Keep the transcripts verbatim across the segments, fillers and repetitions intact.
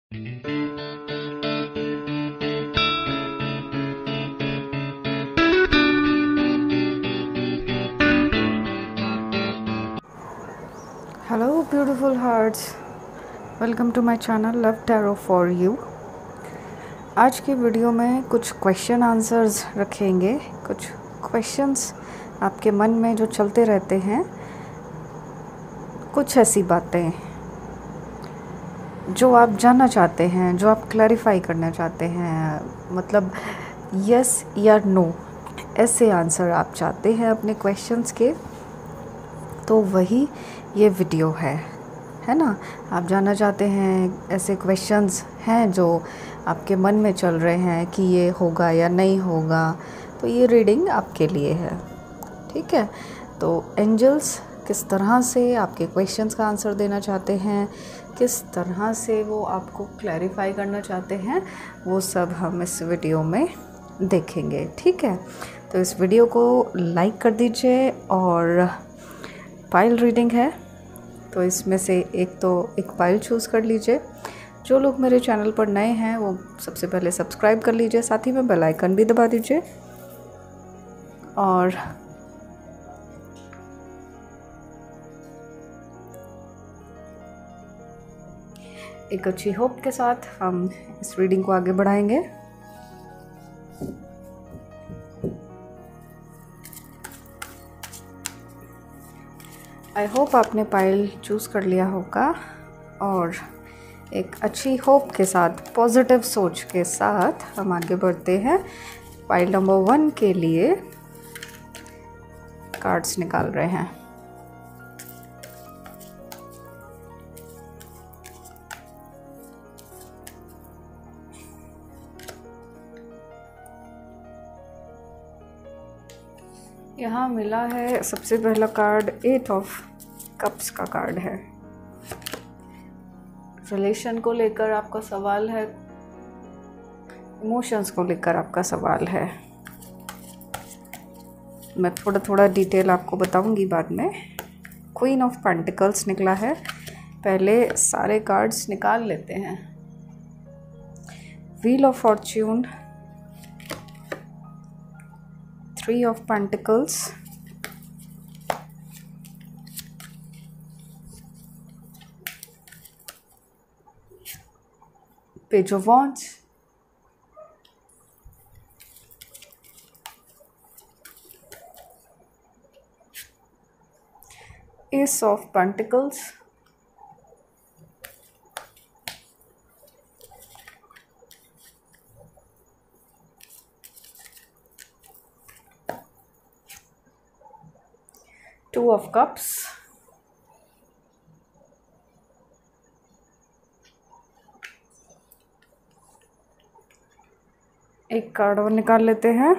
Hello beautiful hearts, welcome to my channel Love Tarot for you। आज की video में कुछ क्वेश्चन आंसर्स रखेंगे, कुछ क्वेश्चंस आपके मन में जो चलते रहते हैं, कुछ ऐसी बातें जो आप जानना चाहते हैं, जो आप क्लैरिफाई करना चाहते हैं, मतलब यस या नो ऐसे आंसर आप चाहते हैं अपने क्वेश्चंस के, तो वही ये वीडियो है है ना। आप जानना चाहते हैं, ऐसे क्वेश्चंस हैं जो आपके मन में चल रहे हैं कि ये होगा या नहीं होगा, तो ये रीडिंग आपके लिए है, ठीक है। तो एंजल्स किस तरह से आपके क्वेश्चंस का आंसर देना चाहते हैं, किस तरह से वो आपको क्लैरिफाई करना चाहते हैं, वो सब हम इस वीडियो में देखेंगे, ठीक है। तो इस वीडियो को लाइक कर दीजिए। और पाइल रीडिंग है तो इसमें से एक तो एक पाइल चूज़ कर लीजिए। जो लोग मेरे चैनल पर नए हैं वो सबसे पहले सब्सक्राइब कर लीजिए, साथ ही में बेल आइकन भी दबा दीजिए। और एक अच्छी होप के साथ हम इस रीडिंग को आगे बढ़ाएंगे। आई होप आपने पाइल चूज़ कर लिया होगा और एक अच्छी होप के साथ, पॉजिटिव सोच के साथ हम आगे बढ़ते हैं। पाइल नंबर वन के लिए कार्ड्स निकाल रहे हैं। यहाँ मिला है सबसे पहला कार्ड, एट ऑफ कप्स का कार्ड है। रिलेशन को लेकर आपका सवाल है, इमोशंस को लेकर आपका सवाल है। मैं थोड़ा थोड़ा डिटेल आपको बताऊंगी बाद में। क्वीन ऑफ पेंटिकल्स निकला है। पहले सारे कार्ड्स निकाल लेते हैं। Wheel of fortune, three of pentacles, page of wands, ace of pentacles, two of cups, एक कार्ड और निकाल लेते हैं।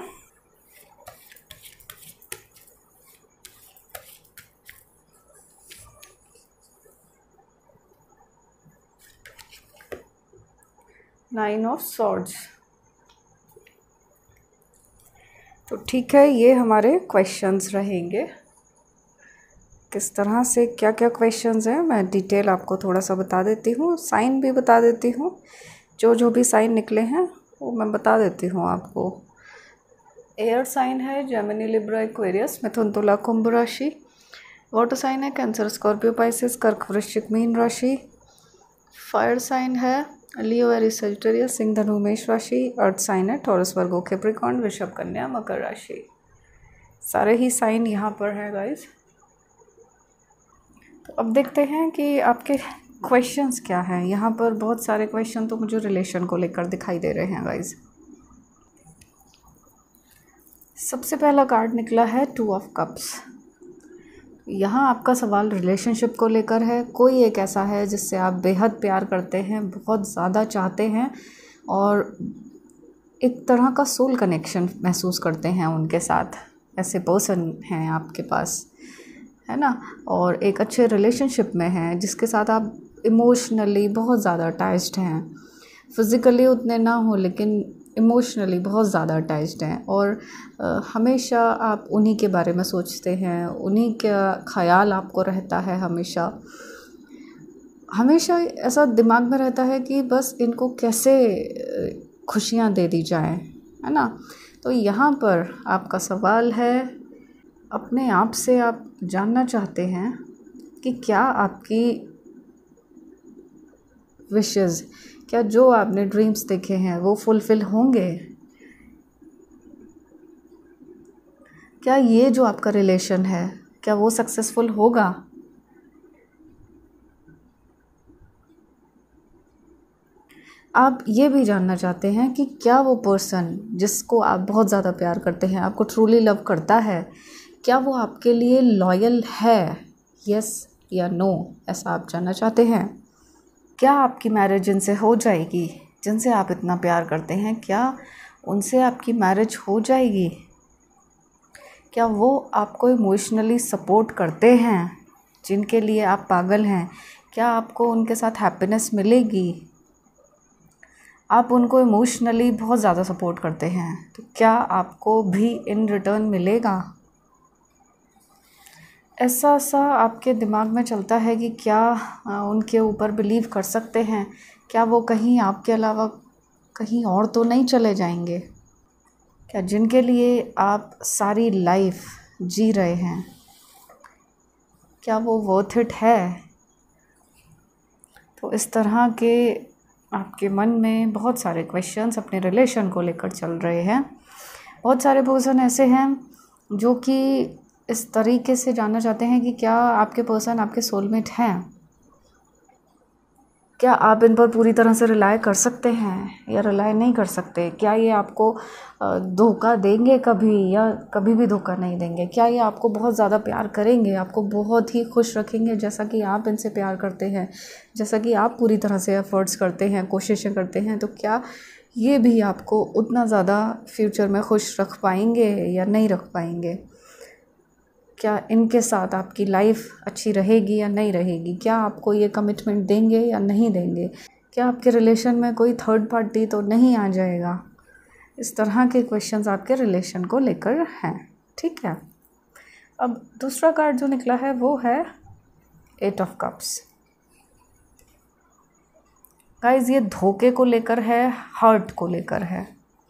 Nine of swords. तो ठीक है, ये हमारे क्वेश्चंस रहेंगे। किस तरह से क्या क्या क्वेश्चंस हैं मैं डिटेल आपको थोड़ा सा बता देती हूँ, साइन भी बता देती हूँ। जो जो भी साइन निकले हैं वो मैं बता देती हूँ आपको। एयर साइन है जेमिनी, लिब्रा, एक्वेरियस, मिथुन, तुला, कुंभ राशि। वाटर साइन है कैंसर, स्कॉर्पियो, पाइसेस, कर्क, वृश्चिक, मीन राशि। फायर साइन है लियो, एरीज, सजिटेरियस, सिंह, धनु, मेष राशि। अर्थ साइन है टॉरस, वर्गो, कैप्रिकॉर्न, वृषभ, कन्या, मकर राशि। सारे ही साइन यहाँ पर है गाइस। तो अब देखते हैं कि आपके क्वेश्चंस क्या हैं। यहाँ पर बहुत सारे क्वेश्चन तो मुझे रिलेशन को लेकर दिखाई दे रहे हैं गाइस। सबसे पहला कार्ड निकला है टू ऑफ कप्स। यहाँ आपका सवाल रिलेशनशिप को लेकर है। कोई एक ऐसा है जिससे आप बेहद प्यार करते हैं, बहुत ज़्यादा चाहते हैं और एक तरह का सोल कनेक्शन महसूस करते हैं उनके साथ। ऐसे पर्सन हैं आपके पास, है ना। और एक अच्छे रिलेशनशिप में हैं जिसके साथ आप इमोशनली बहुत ज़्यादा अटैच्ड हैं। फिज़िकली उतने ना हो लेकिन इमोशनली बहुत ज़्यादा अटैच्ड हैं। और आ, हमेशा आप उन्हीं के बारे में सोचते हैं, उन्हीं का ख्याल आपको रहता है हमेशा। हमेशा ऐसा दिमाग में रहता है कि बस इनको कैसे खुशियाँ दे दी जाएं, है ना। तो यहाँ पर आपका सवाल है, अपने आप से आप जानना चाहते हैं कि क्या आपकी विशेस, क्या जो आपने ड्रीम्स देखे हैं वो फुलफ़िल होंगे। क्या ये जो आपका रिलेशन है क्या वो सक्सेसफुल होगा। आप ये भी जानना चाहते हैं कि क्या वो पर्सन जिसको आप बहुत ज़्यादा प्यार करते हैं, आपको ट्रूली लव करता है, क्या वो आपके लिए लॉयल है, यस या नो, ऐसा आप जानना चाहते हैं। क्या आपकी मैरिज जिनसे हो जाएगी, जिनसे आप इतना प्यार करते हैं, क्या उनसे आपकी मैरिज हो जाएगी। क्या वो आपको इमोशनली सपोर्ट करते हैं, जिनके लिए आप पागल हैं, क्या आपको उनके साथ हैप्पीनेस मिलेगी। आप उनको इमोशनली बहुत ज़्यादा सपोर्ट करते हैं, तो क्या आपको भी इन रिटर्न मिलेगा। ऐसा सा आपके दिमाग में चलता है कि क्या उनके ऊपर बिलीव कर सकते हैं, क्या वो कहीं आपके अलावा कहीं और तो नहीं चले जाएंगे। क्या जिनके लिए आप सारी लाइफ जी रहे हैं, क्या वो वर्थ इट है। तो इस तरह के आपके मन में बहुत सारे क्वेश्चंस अपने रिलेशन को लेकर चल रहे हैं। बहुत सारे पर्सन ऐसे हैं जो कि इस तरीके से जानना चाहते हैं कि क्या आपके पर्सन आपके सोलमेट हैं, क्या आप इन पर पूरी तरह से रिलाय कर सकते हैं या रिलाय नहीं कर सकते। क्या ये आपको धोखा देंगे कभी या कभी भी धोखा नहीं देंगे। क्या ये आपको बहुत ज़्यादा प्यार करेंगे, आपको बहुत ही खुश रखेंगे जैसा कि आप इनसे प्यार करते हैं, जैसा कि आप पूरी तरह से एफर्ट्स करते हैं, कोशिशें करते हैं। तो क्या ये भी आपको उतना ज़्यादा फ्यूचर में खुश रख पाएंगे या नहीं रख पाएंगे। क्या इनके साथ आपकी लाइफ अच्छी रहेगी या नहीं रहेगी। क्या आपको ये कमिटमेंट देंगे या नहीं देंगे। क्या आपके रिलेशन में कोई थर्ड पार्टी तो नहीं आ जाएगा। इस तरह के क्वेश्चंस आपके रिलेशन को लेकर हैं, ठीक है। अब दूसरा कार्ड जो निकला है वो है एट ऑफ कप्स। गाइस ये धोखे को लेकर है, हर्ट को लेकर है।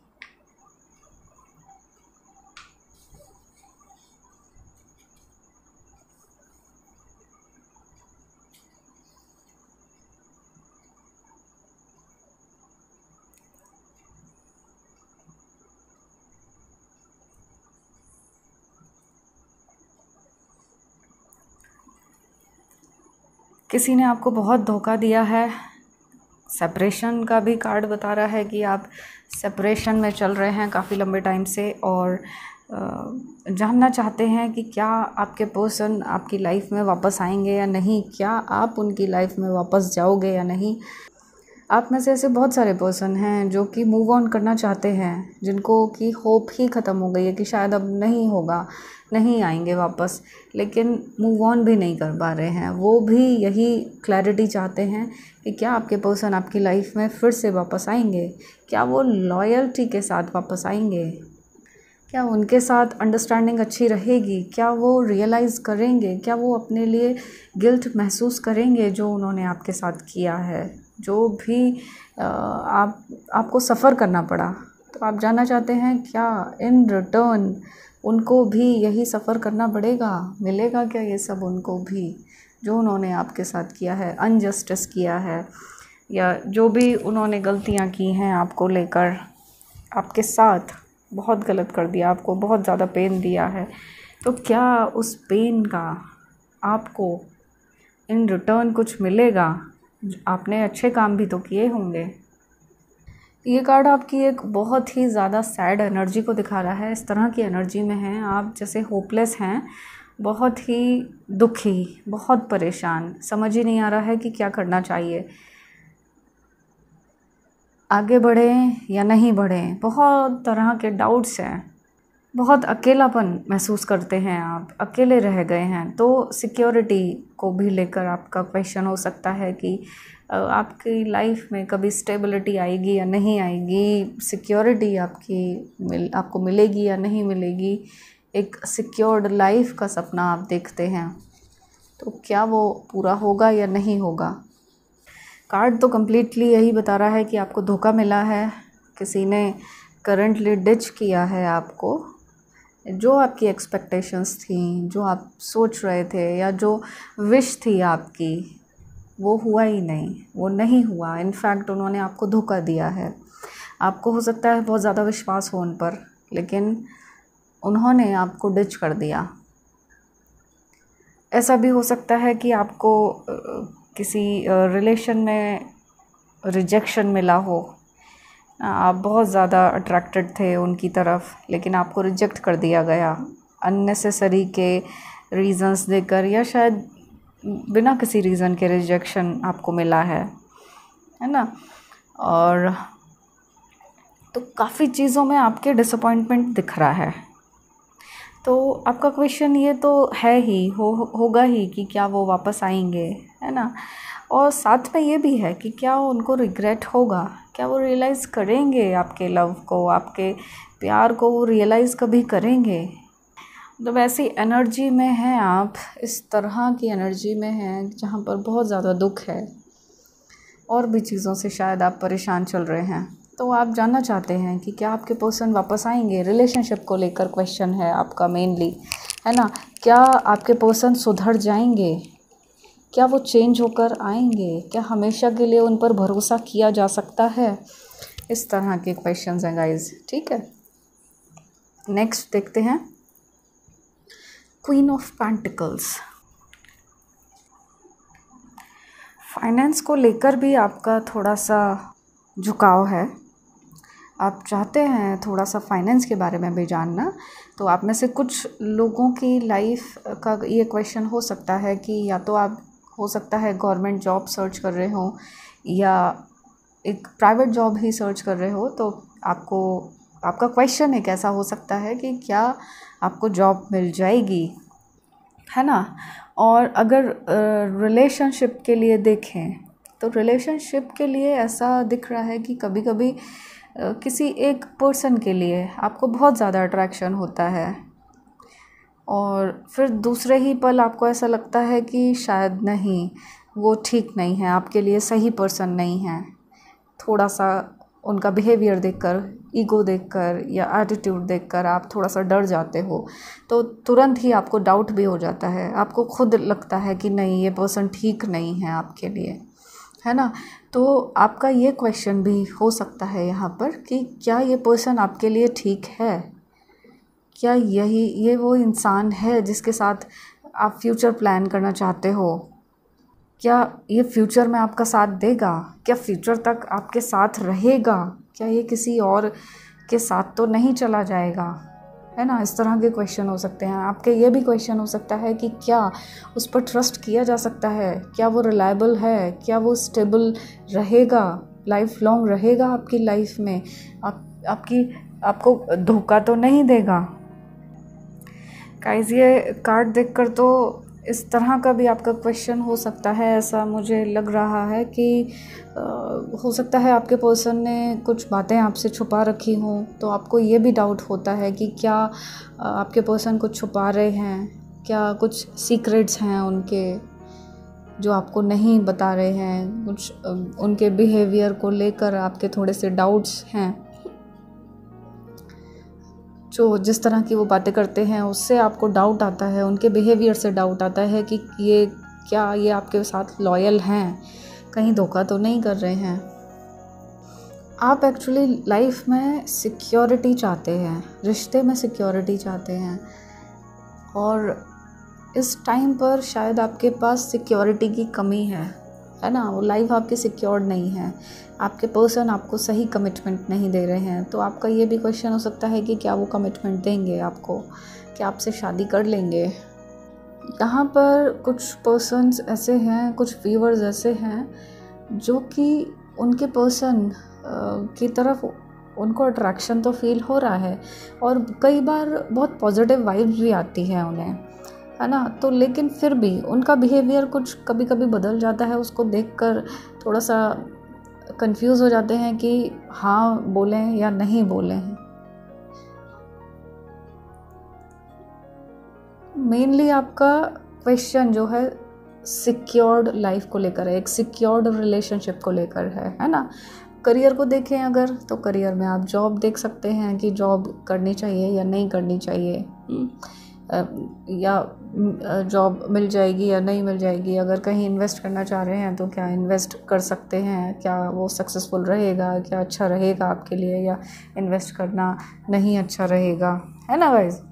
किसी ने आपको बहुत धोखा दिया है। सेपरेशन का भी कार्ड बता रहा है कि आप सेपरेशन में चल रहे हैं काफ़ी लंबे टाइम से और जानना चाहते हैं कि क्या आपके पर्सन आपकी लाइफ में वापस आएंगे या नहीं, क्या आप उनकी लाइफ में वापस जाओगे या नहीं। आप में से ऐसे बहुत सारे पर्सन हैं जो कि मूव ऑन करना चाहते हैं, जिनको कि होप ही ख़त्म हो गई है कि शायद अब नहीं होगा, नहीं आएंगे वापस, लेकिन मूव ऑन भी नहीं कर पा रहे हैं। वो भी यही क्लैरिटी चाहते हैं कि क्या आपके पर्सन आपकी लाइफ में फिर से वापस आएंगे, क्या वो लॉयल्टी के साथ वापस आएंगे, क्या उनके साथ अंडरस्टैंडिंग अच्छी रहेगी, क्या वो रियलाइज़ करेंगे, क्या वो अपने लिए गिल्ट महसूस करेंगे जो उन्होंने आपके साथ किया है, जो भी आप आपको सफ़र करना पड़ा। तो आप जानना चाहते हैं क्या इन रिटर्न उनको भी यही सफ़र करना पड़ेगा, मिलेगा क्या ये सब उनको भी जो उन्होंने आपके साथ किया है, अनजस्टिस किया है या जो भी उन्होंने गलतियां की हैं आपको लेकर, आपके साथ बहुत गलत कर दिया, आपको बहुत ज़्यादा पेन दिया है। तो क्या उस पेन का आपको इन रिटर्न कुछ मिलेगा। आपने अच्छे काम भी तो किए होंगे। ये कार्ड आपकी एक बहुत ही ज़्यादा सैड एनर्जी को दिखा रहा है। इस तरह की एनर्जी में हैं आप जैसे होपलेस हैं, बहुत ही दुखी, बहुत परेशान, समझ ही नहीं आ रहा है कि क्या करना चाहिए, आगे बढ़ें या नहीं बढ़ें। बहुत तरह के डाउट्स हैं, बहुत अकेलापन महसूस करते हैं आप, अकेले रह गए हैं। तो सिक्योरिटी को भी लेकर आपका क्वेश्चन हो सकता है कि आपकी लाइफ में कभी स्टेबिलिटी आएगी या नहीं आएगी, सिक्योरिटी आपकी मिल आपको मिलेगी या नहीं मिलेगी। एक सिक्योर्ड लाइफ का सपना आप देखते हैं, तो क्या वो पूरा होगा या नहीं होगा। कार्ड तो कम्प्लीटली यही बता रहा है कि आपको धोखा मिला है, किसी ने करंटली डिच किया है आपको। जो आपकी एक्सपेक्टेशंस थी, जो आप सोच रहे थे या जो विश थी आपकी, वो हुआ ही नहीं, वो नहीं हुआ। इनफैक्ट उन्होंने आपको धोखा दिया है। आपको हो सकता है बहुत ज़्यादा विश्वास हो उन पर, लेकिन उन्होंने आपको डिच कर दिया। ऐसा भी हो सकता है कि आपको किसी रिलेशन में रिजेक्शन मिला हो। आप बहुत ज़्यादा अट्रैक्टेड थे उनकी तरफ, लेकिन आपको रिजेक्ट कर दिया गया अननेसेसरी के रीज़न्स देकर, या शायद बिना किसी रीज़न के रिजेक्शन आपको मिला है, है ना। और तो काफ़ी चीज़ों में आपके डिसअपॉइंटमेंट दिख रहा है। तो आपका क्वेश्चन ये तो है ही, हो होगा ही कि क्या वो वापस आएंगे, है ना। और साथ में ये भी है कि क्या उनको रिग्रेट होगा, क्या वो रियलाइज़ करेंगे आपके लव को, आपके प्यार को वो रियलाइज़ कभी करेंगे। तो वैसी एनर्जी में हैं आप, इस तरह की एनर्जी में हैं जहाँ पर बहुत ज़्यादा दुख है, और भी चीज़ों से शायद आप परेशान चल रहे हैं। तो आप जानना चाहते हैं कि क्या आपके पर्सन वापस आएंगे। रिलेशनशिप को लेकर क्वेश्चन है आपका मेनली, है ना। क्या आपके पर्सन सुधर जाएंगे, क्या वो चेंज होकर आएंगे, क्या हमेशा के लिए उन पर भरोसा किया जा सकता है। इस तरह के क्वेश्चंस हैं गाइस, ठीक है। नेक्स्ट देखते हैं, क्वीन ऑफ पेंटिकल्स। फाइनेंस को लेकर भी आपका थोड़ा सा झुकाव है। आप चाहते हैं थोड़ा सा फाइनेंस के बारे में भी जानना। तो आप में से कुछ लोगों की लाइफ का ये क्वेश्चन हो सकता है कि या तो आप हो सकता है गवर्नमेंट जॉब सर्च कर रहे हो, या एक प्राइवेट जॉब ही सर्च कर रहे हो। तो आपको आपका क्वेश्चन एक ऐसा हो सकता है कि क्या आपको जॉब मिल जाएगी, है ना। और अगर रिलेशनशिप के लिए देखें तो रिलेशनशिप के लिए ऐसा दिख रहा है कि कभी कभी किसी एक पर्सन के लिए आपको बहुत ज़्यादा अट्रैक्शन होता है, और फिर दूसरे ही पल आपको ऐसा लगता है कि शायद नहीं, वो ठीक नहीं है, आपके लिए सही पर्सन नहीं है। थोड़ा सा उनका बिहेवियर देखकर, ईगो देखकर या एटीट्यूड देखकर आप थोड़ा सा डर जाते हो। तो तुरंत ही आपको डाउट भी हो जाता है, आपको खुद लगता है कि नहीं, ये पर्सन ठीक नहीं है आपके लिए, है ना। तो आपका ये क्वेश्चन भी हो सकता है यहाँ पर कि क्या ये पर्सन आपके लिए ठीक है, क्या यही ये वो इंसान है जिसके साथ आप फ्यूचर प्लान करना चाहते हो, क्या ये फ्यूचर में आपका साथ देगा, क्या फ्यूचर तक आपके साथ रहेगा, क्या ये किसी और के साथ तो नहीं चला जाएगा, है ना। इस तरह के क्वेश्चन हो सकते हैं आपके। ये भी क्वेश्चन हो सकता है कि क्या उस पर ट्रस्ट किया जा सकता है, क्या वो रिलायबल है, क्या वो स्टेबल रहेगा, लाइफ लॉन्ग रहेगा आपकी लाइफ में, आप आपकी आपको धोखा तो नहीं देगा। गाइस, ये कार्ड देखकर तो इस तरह का भी आपका क्वेश्चन हो सकता है। ऐसा मुझे लग रहा है कि आ, हो सकता है आपके पर्सन ने कुछ बातें आपसे छुपा रखी हों। तो आपको ये भी डाउट होता है कि क्या आपके पर्सन कुछ छुपा रहे हैं, क्या कुछ सीक्रेट्स हैं उनके जो आपको नहीं बता रहे हैं, कुछ उनके बिहेवियर को लेकर आपके थोड़े से डाउट्स हैं। जो जिस तरह की वो बातें करते हैं उससे आपको डाउट आता है, उनके बिहेवियर से डाउट आता है कि ये क्या ये आपके साथ लॉयल हैं, कहीं धोखा तो नहीं कर रहे हैं। आप एक्चुअली लाइफ में सिक्योरिटी चाहते हैं, रिश्ते में सिक्योरिटी चाहते हैं, और इस टाइम पर शायद आपके पास सिक्योरिटी की कमी है, है ना। वो लाइफ आपकी सिक्योर्ड नहीं है, आपके पर्सन आपको सही कमिटमेंट नहीं दे रहे हैं। तो आपका ये भी क्वेश्चन हो सकता है कि क्या वो कमिटमेंट देंगे आपको, क्या आपसे शादी कर लेंगे। यहाँ पर कुछ पर्सन्स ऐसे हैं, कुछ व्यूअर्स ऐसे हैं जो कि उनके पर्सन की तरफ उनको अट्रैक्शन तो फील हो रहा है, और कई बार बहुत पॉजिटिव वाइब्स भी आती हैं उन्हें, है ना। तो लेकिन फिर भी उनका बिहेवियर कुछ कभी कभी बदल जाता है। उसको देखकर थोड़ा सा कंफ्यूज हो जाते हैं कि हाँ बोलें या नहीं बोलें। मेनली आपका क्वेश्चन जो है सिक्योर्ड लाइफ को लेकर है, एक सिक्योर्ड रिलेशनशिप को लेकर है है ना। करियर को देखें अगर, तो करियर में आप जॉब देख सकते हैं कि जॉब करनी चाहिए या नहीं करनी चाहिए, या जॉब मिल जाएगी या नहीं मिल जाएगी। अगर कहीं इन्वेस्ट करना चाह रहे हैं तो क्या इन्वेस्ट कर सकते हैं, क्या वो सक्सेसफुल रहेगा, क्या अच्छा रहेगा आपके लिए, या इन्वेस्ट करना नहीं अच्छा रहेगा, है ना गाइस।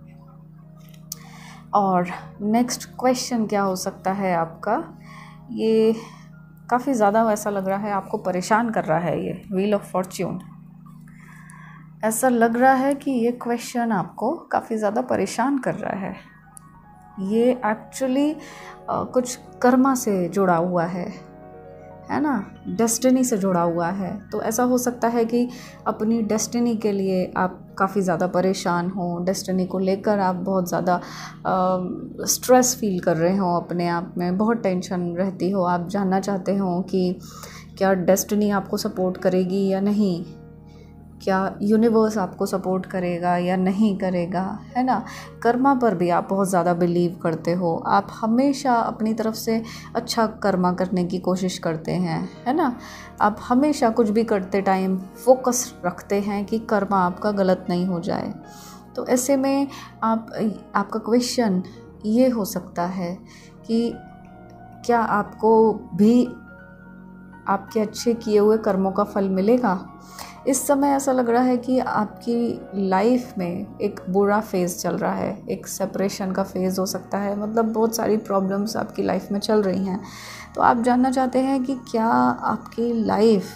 और नेक्स्ट क्वेश्चन क्या हो सकता है आपका, ये काफ़ी ज़्यादा ऐसा लग रहा है आपको परेशान कर रहा है, ये व्हील ऑफ फॉर्च्यून। ऐसा लग रहा है कि ये क्वेश्चन आपको काफ़ी ज़्यादा परेशान कर रहा है। ये एक्चुअली कुछ कर्मा से जुड़ा हुआ है है ना, डेस्टिनी से जुड़ा हुआ है। तो ऐसा हो सकता है कि अपनी डेस्टिनी के लिए आप काफ़ी ज़्यादा परेशान हो, डेस्टिनी को लेकर आप बहुत ज़्यादा स्ट्रेस फील कर रहे हो, अपने आप में बहुत टेंशन रहती हो। आप जानना चाहते हो कि क्या डेस्टिनी आपको सपोर्ट करेगी या नहीं, क्या यूनिवर्स आपको सपोर्ट करेगा या नहीं करेगा, है ना। कर्मा पर भी आप बहुत ज़्यादा बिलीव करते हो, आप हमेशा अपनी तरफ से अच्छा कर्मा करने की कोशिश करते हैं, है ना। आप हमेशा कुछ भी करते टाइम फोकस रखते हैं कि कर्मा आपका गलत नहीं हो जाए। तो ऐसे में आप आपका क्वेश्चन ये हो सकता है कि क्या आपको भी आपके अच्छे किए हुए कर्मों का फल मिलेगा। इस समय ऐसा लग रहा है कि आपकी लाइफ में एक बुरा फेज़ चल रहा है, एक सेपरेशन का फेज़ हो सकता है, मतलब बहुत सारी प्रॉब्लम्स आपकी लाइफ में चल रही हैं। तो आप जानना चाहते हैं कि क्या आपकी लाइफ,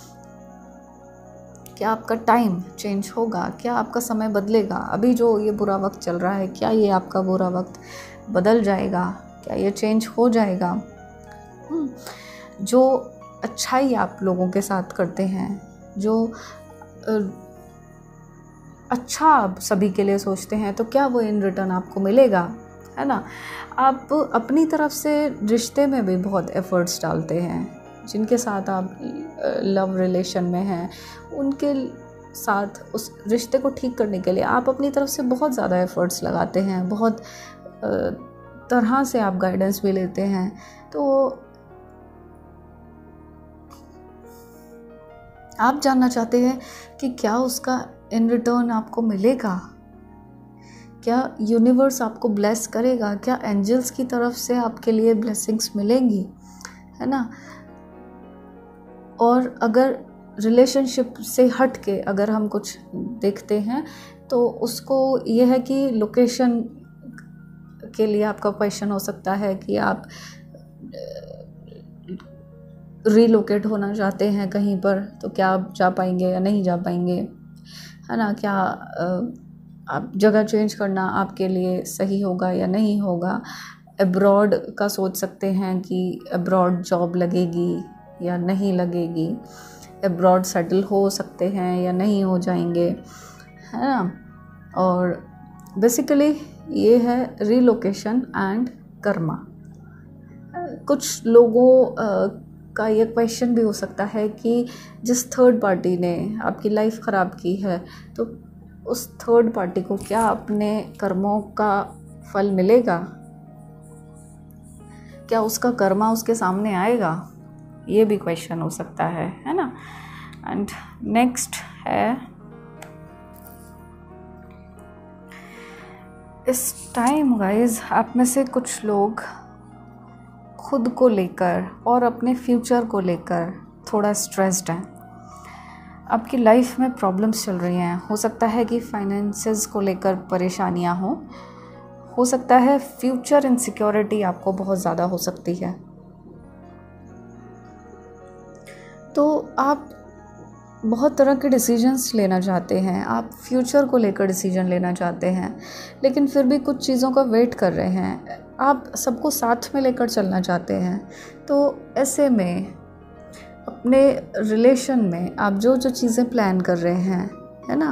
क्या आपका टाइम चेंज होगा, क्या आपका समय बदलेगा। अभी जो ये बुरा वक्त चल रहा है, क्या ये आपका बुरा वक्त बदल जाएगा, क्या ये चेंज हो जाएगा। जो अच्छाई आप लोगों के साथ करते हैं, जो अच्छा आप सभी के लिए सोचते हैं, तो क्या वो इन रिटर्न आपको मिलेगा, है ना। आप अपनी तरफ से रिश्ते में भी बहुत एफ़र्ट्स डालते हैं, जिनके साथ आप लव रिलेशन में हैं उनके साथ उस रिश्ते को ठीक करने के लिए आप अपनी तरफ से बहुत ज़्यादा एफ़र्ट्स लगाते हैं, बहुत तरह से आप गाइडेंस भी लेते हैं। तो आप जानना चाहते हैं कि क्या उसका इन रिटर्न आपको मिलेगा, क्या यूनिवर्स आपको ब्लेस करेगा, क्या एंजल्स की तरफ से आपके लिए ब्लेसिंग्स मिलेंगी, है ना। और अगर रिलेशनशिप से हट के अगर हम कुछ देखते हैं तो उसको ये है कि लोकेशन के लिए आपका क्वेश्चन हो सकता है कि आप रीलोकेट होना चाहते हैं कहीं पर, तो क्या आप जा पाएंगे या नहीं जा पाएंगे, है ना। क्या आप जगह चेंज करना आपके लिए सही होगा या नहीं होगा। अब्रॉड का सोच सकते हैं कि अब्रॉड जॉब लगेगी या नहीं लगेगी, अब्रॉड सेटल हो सकते हैं या नहीं हो जाएंगे, है ना। और बेसिकली ये है रीलोकेशन एंड कर्मा। कुछ लोगों का ये क्वेश्चन भी हो सकता है कि जिस थर्ड पार्टी ने आपकी लाइफ ख़राब की है, तो उस थर्ड पार्टी को क्या अपने कर्मों का फल मिलेगा, क्या उसका कर्मा उसके सामने आएगा, ये भी क्वेश्चन हो सकता है, है ना। एंड नेक्स्ट है, इस टाइम गाइज आप में से कुछ लोग खुद को लेकर और अपने फ्यूचर को लेकर थोड़ा स्ट्रेस्ड हैं। आपकी लाइफ में प्रॉब्लम्स चल रही हैं, हो सकता है कि फाइनेंसेस को लेकर परेशानियां हों, हो सकता है फ्यूचर इनसिक्योरिटी आपको बहुत ज़्यादा हो सकती है। तो आप बहुत तरह के डिसीजंस लेना चाहते हैं, आप फ्यूचर को लेकर डिसीजन लेना चाहते हैं, लेकिन फिर भी कुछ चीज़ों का वेट कर रहे हैं, आप सबको साथ में लेकर चलना चाहते हैं। तो ऐसे में अपने रिलेशन में आप जो जो चीज़ें प्लान कर रहे हैं, है ना,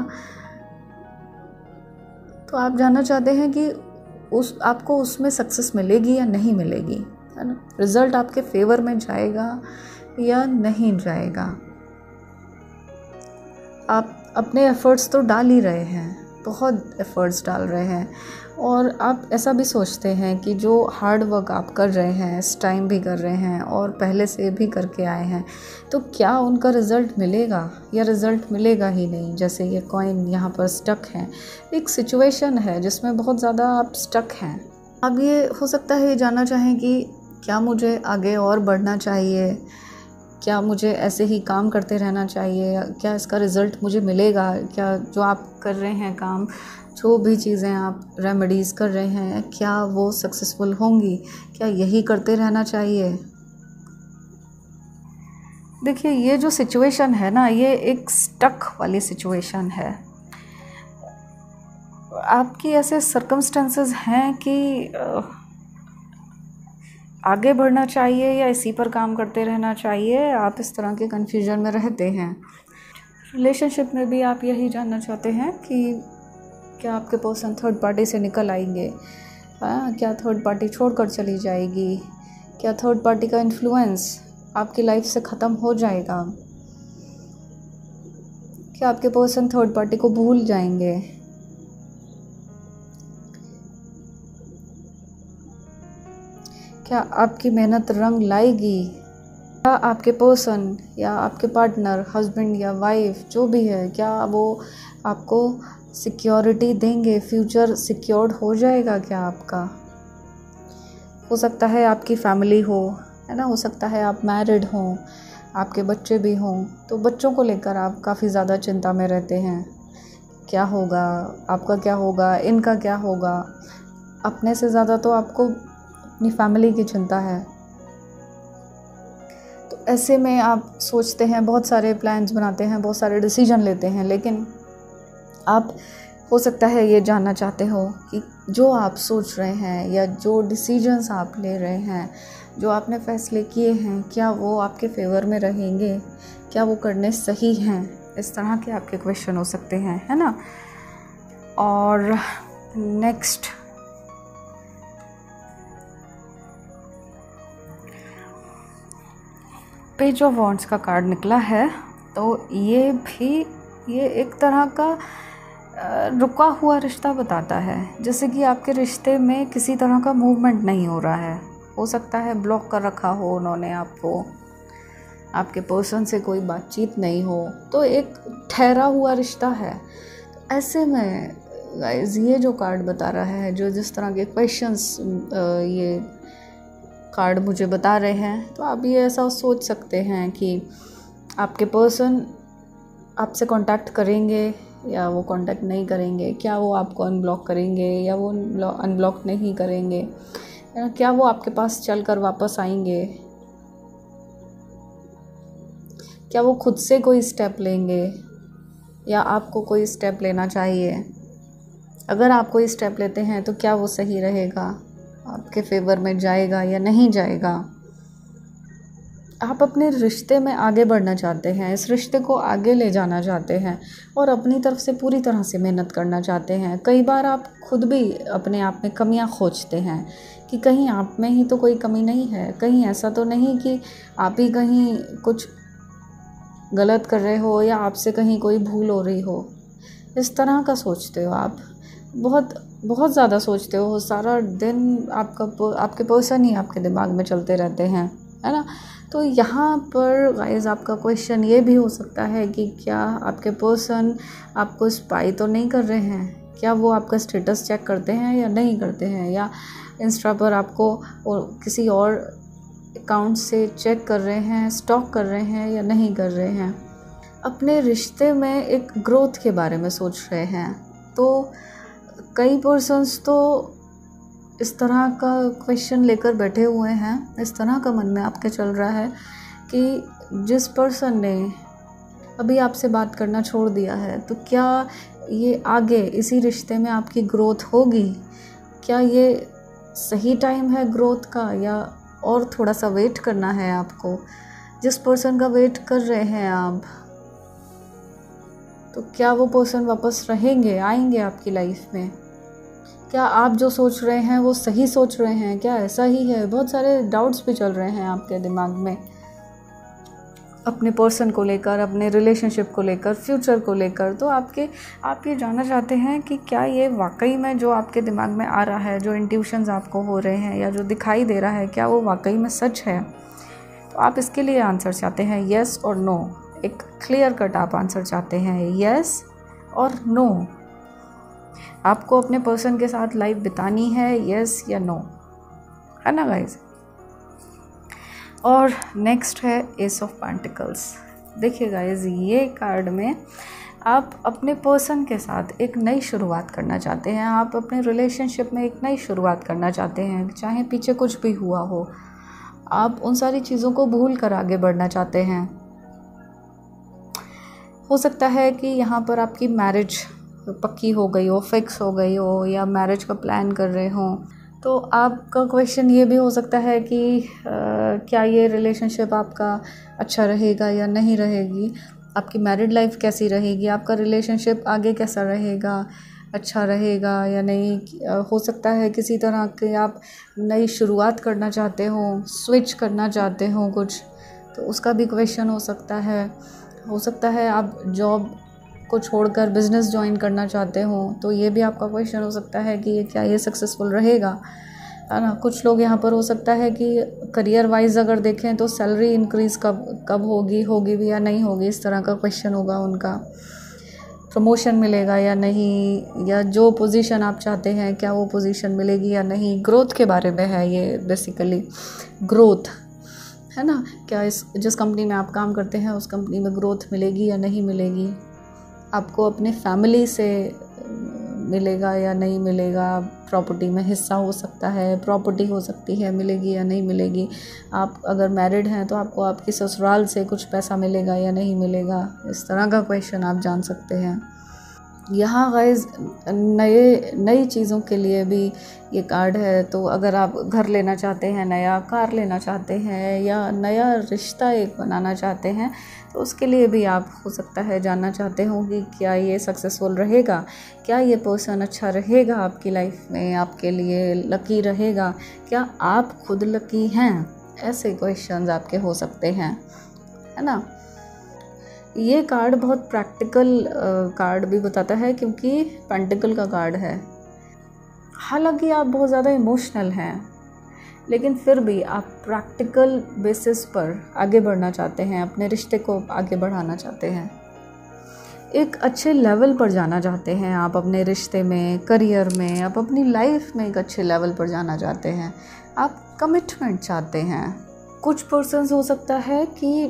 तो आप जानना चाहते हैं कि उस आपको उसमें सक्सेस मिलेगी या नहीं मिलेगी, है ना। रिज़ल्ट आपके फेवर में जाएगा या नहीं जाएगा। आप अपने एफर्ट्स तो डाल ही रहे हैं, बहुत एफ़र्ट्स डाल रहे हैं और आप ऐसा भी सोचते हैं कि जो हार्ड वर्क आप कर रहे हैं, इस टाइम भी कर रहे हैं और पहले से भी करके आए हैं, तो क्या उनका रिज़ल्ट मिलेगा या रिज़ल्ट मिलेगा ही नहीं। जैसे ये कॉइन यहाँ पर स्टक है, एक सिचुएशन है जिसमें बहुत ज़्यादा आप स्टक हैं। अब ये हो सकता है ये जानना चाहें कि क्या मुझे आगे और बढ़ना चाहिए, क्या मुझे ऐसे ही काम करते रहना चाहिए, क्या इसका रिज़ल्ट मुझे मिलेगा, क्या जो आप कर रहे हैं काम, जो भी चीज़ें आप रेमेडीज़ कर रहे हैं, क्या वो सक्सेसफुल होंगी, क्या यही करते रहना चाहिए। देखिए ये जो सिचुएशन है ना, ये एक स्टक वाली सिचुएशन है। आपकी ऐसे सर्कमस्टेंसेस हैं कि आगे बढ़ना चाहिए या इसी पर काम करते रहना चाहिए, आप इस तरह के कन्फ्यूजन में रहते हैं। रिलेशनशिप में भी आप यही जानना चाहते हैं कि क्या आपके पर्सन थर्ड पार्टी से निकल आएंगे, हाँ, क्या थर्ड पार्टी छोड़कर चली जाएगी, क्या थर्ड पार्टी का इन्फ्लुएंस आपकी लाइफ से ख़त्म हो जाएगा, क्या आपके पर्सन थर्ड पार्टी को भूल जाएंगे। क्या आपकी मेहनत रंग लाएगी, क्या आपके पर्सन या आपके पार्टनर, हस्बैंड या वाइफ जो भी है, क्या वो आपको सिक्योरिटी देंगे, फ्यूचर सिक्योर्ड हो जाएगा क्या आपका। हो सकता है आपकी फैमिली हो, है ना, हो सकता है आप मैरिड हों, आपके बच्चे भी हों, तो बच्चों को लेकर आप काफ़ी ज़्यादा चिंता में रहते हैं। क्या होगा, आपका क्या होगा, इनका क्या होगा। अपने से ज़्यादा तो आपको अपनी फैमिली की चिंता है। तो ऐसे में आप सोचते हैं, बहुत सारे प्लान्स बनाते हैं, बहुत सारे डिसीजन लेते हैं, लेकिन आप हो सकता है ये जानना चाहते हो कि जो आप सोच रहे हैं या जो डिसीजंस आप ले रहे हैं, जो आपने फ़ैसले किए हैं, क्या वो आपके फेवर में रहेंगे, क्या वो करने सही हैं। इस तरह के आपके क्वेश्चन हो सकते हैं, है ना। और नेक्स्ट पेज ऑफ वॉन्ड्स का कार्ड निकला है। तो ये भी ये एक तरह का रुका हुआ रिश्ता बताता है, जैसे कि आपके रिश्ते में किसी तरह का मूवमेंट नहीं हो रहा है। हो सकता है ब्लॉक कर रखा हो उन्होंने आपको, आपके पर्सन से कोई बातचीत नहीं हो, तो एक ठहरा हुआ रिश्ता है। ऐसे में गाइस ये जो कार्ड बता रहा है, जो जिस तरह के क्वेश्चंस ये कार्ड मुझे बता रहे हैं, तो आप ये ऐसा सोच सकते हैं कि आपके पर्सन आपसे कांटेक्ट करेंगे या वो कांटेक्ट नहीं करेंगे, क्या वो आपको अनब्लॉक करेंगे या वो अनब्लॉक नहीं करेंगे, क्या वो आपके पास चलकर वापस आएंगे, क्या वो खुद से कोई स्टेप लेंगे या आपको कोई स्टेप लेना चाहिए। अगर आप कोई स्टेप लेते हैं तो क्या वो सही रहेगा, आपके फेवर में जाएगा या नहीं जाएगा। आप अपने रिश्ते में आगे बढ़ना चाहते हैं, इस रिश्ते को आगे ले जाना चाहते हैं और अपनी तरफ से पूरी तरह से मेहनत करना चाहते हैं। कई बार आप खुद भी अपने आप में कमियां खोजते हैं कि कहीं आप में ही तो कोई कमी नहीं है, कहीं ऐसा तो नहीं कि आप ही कहीं कुछ गलत कर रहे हो या आपसे कहीं कोई भूल हो रही हो। इस तरह का सोचते हो आप, बहुत बहुत ज़्यादा सोचते हो। सारा दिन आपका आपके पर्सन ही आपके दिमाग में चलते रहते हैं, है ना। तो यहाँ पर गाइस आपका क्वेश्चन ये भी हो सकता है कि क्या आपके पर्सन आपको स्पाई तो नहीं कर रहे हैं, क्या वो आपका स्टेटस चेक करते हैं या नहीं करते हैं, या इंस्टा पर आपको और किसी और अकाउंट से चेक कर रहे हैं, स्टॉक कर रहे हैं या नहीं कर रहे हैं। अपने रिश्ते में एक ग्रोथ के बारे में सोच रहे हैं। तो कई पर्सन्स तो इस तरह का क्वेश्चन लेकर बैठे हुए हैं, इस तरह का मन में आपके चल रहा है कि जिस पर्सन ने अभी आपसे बात करना छोड़ दिया है, तो क्या ये आगे इसी रिश्ते में आपकी ग्रोथ होगी, क्या ये सही टाइम है ग्रोथ का या और थोड़ा सा वेट करना है आपको। जिस पर्सन का वेट कर रहे हैं आप, तो क्या वो पर्सन वापस रहेंगे, आएंगे आपकी लाइफ में। क्या आप जो सोच रहे हैं वो सही सोच रहे हैं, क्या ऐसा ही है। बहुत सारे डाउट्स भी चल रहे हैं आपके दिमाग में। अपने पर्सन को लेकर, अपने रिलेशनशिप को लेकर, फ्यूचर को लेकर। तो आपके आप ये जानना चाहते हैं कि क्या ये वाकई में जो आपके दिमाग में आ रहा है, जो इंट्यूशंस आपको हो रहे हैं या जो दिखाई दे रहा है, क्या वो वाकई में सच है। तो आप इसके लिए आंसर चाहते हैं येस और नो, एक क्लियर कट आप आंसर चाहते हैं येस और नो। आपको अपने पर्सन के साथ लाइफ बितानी है, येस या नो, है ना गाइस। और नेक्स्ट है एस ऑफ पेंटिकल्स। देखिए गाइस, ये कार्ड में आप अपने पर्सन के साथ एक नई शुरुआत करना चाहते हैं, आप अपने रिलेशनशिप में एक नई शुरुआत करना चाहते हैं, चाहे पीछे कुछ भी हुआ हो। आप उन सारी चीज़ों को भूल कर आगे बढ़ना चाहते हैं। हो सकता है कि यहाँ पर आपकी मैरिज पक्की हो गई हो, फिक्स हो गई हो, या मैरिज का प्लान कर रहे हो। तो आपका क्वेश्चन ये भी हो सकता है कि आ, क्या ये रिलेशनशिप आपका अच्छा रहेगा या नहीं रहेगी, आपकी मैरिड लाइफ कैसी रहेगी, आपका रिलेशनशिप आगे कैसा रहेगा, अच्छा रहेगा या नहीं। हो सकता है किसी तरह के आप नई शुरुआत करना चाहते हो, स्विच करना चाहते हो कुछ, तो उसका भी क्वेश्चन हो सकता है। हो सकता है आप जॉब को छोड़कर बिज़नेस ज्वाइन करना चाहते हो, तो ये भी आपका क्वेश्चन हो सकता है कि ये क्या ये सक्सेसफुल रहेगा, है ना। कुछ लोग यहाँ पर हो सकता है कि करियर वाइज अगर देखें तो सैलरी इंक्रीज़ कब कब होगी होगी भी या नहीं होगी, इस तरह का क्वेश्चन होगा उनका। प्रमोशन मिलेगा या नहीं, या जो पोजीशन आप चाहते हैं क्या वो पोजीशन मिलेगी या नहीं। ग्रोथ के बारे में है ये बेसिकली, ग्रोथ, है ना। क्या इस जिस कंपनी में आप काम करते हैं उस कंपनी में ग्रोथ मिलेगी या नहीं मिलेगी, आपको अपने फैमिली से मिलेगा या नहीं मिलेगा, प्रॉपर्टी में हिस्सा हो सकता है, प्रॉपर्टी हो सकती है, मिलेगी या नहीं मिलेगी। आप अगर मैरिड हैं तो आपको आपकी ससुराल से कुछ पैसा मिलेगा या नहीं मिलेगा, इस तरह का क्वेश्चन आप जान सकते हैं। यहाँ गाइस नए नई चीज़ों के लिए भी ये कार्ड है। तो अगर आप घर लेना चाहते हैं, नया कार लेना चाहते हैं, या नया रिश्ता एक बनाना चाहते हैं, तो उसके लिए भी आप हो सकता है जानना चाहते हो कि क्या ये सक्सेसफुल रहेगा, क्या ये पर्सन अच्छा रहेगा आपकी लाइफ में, आपके लिए लकी रहेगा, क्या आप खुद लकी हैं। ऐसे क्वेश्चंस आपके हो सकते हैं, है ना। ये कार्ड बहुत प्रैक्टिकल कार्ड भी बताता है क्योंकि पेंटिकल का कार्ड है। हालांकि आप बहुत ज़्यादा इमोशनल हैं, लेकिन फिर भी आप प्रैक्टिकल बेसिस पर आगे बढ़ना चाहते हैं, अपने रिश्ते को आगे बढ़ाना चाहते हैं, एक अच्छे लेवल पर जाना चाहते हैं आप अपने रिश्ते में, करियर में, आप अपनी लाइफ में एक अच्छे लेवल पर जाना चाहते हैं। आप कमिटमेंट चाहते हैं। कुछ पर्सन्स हो सकता है कि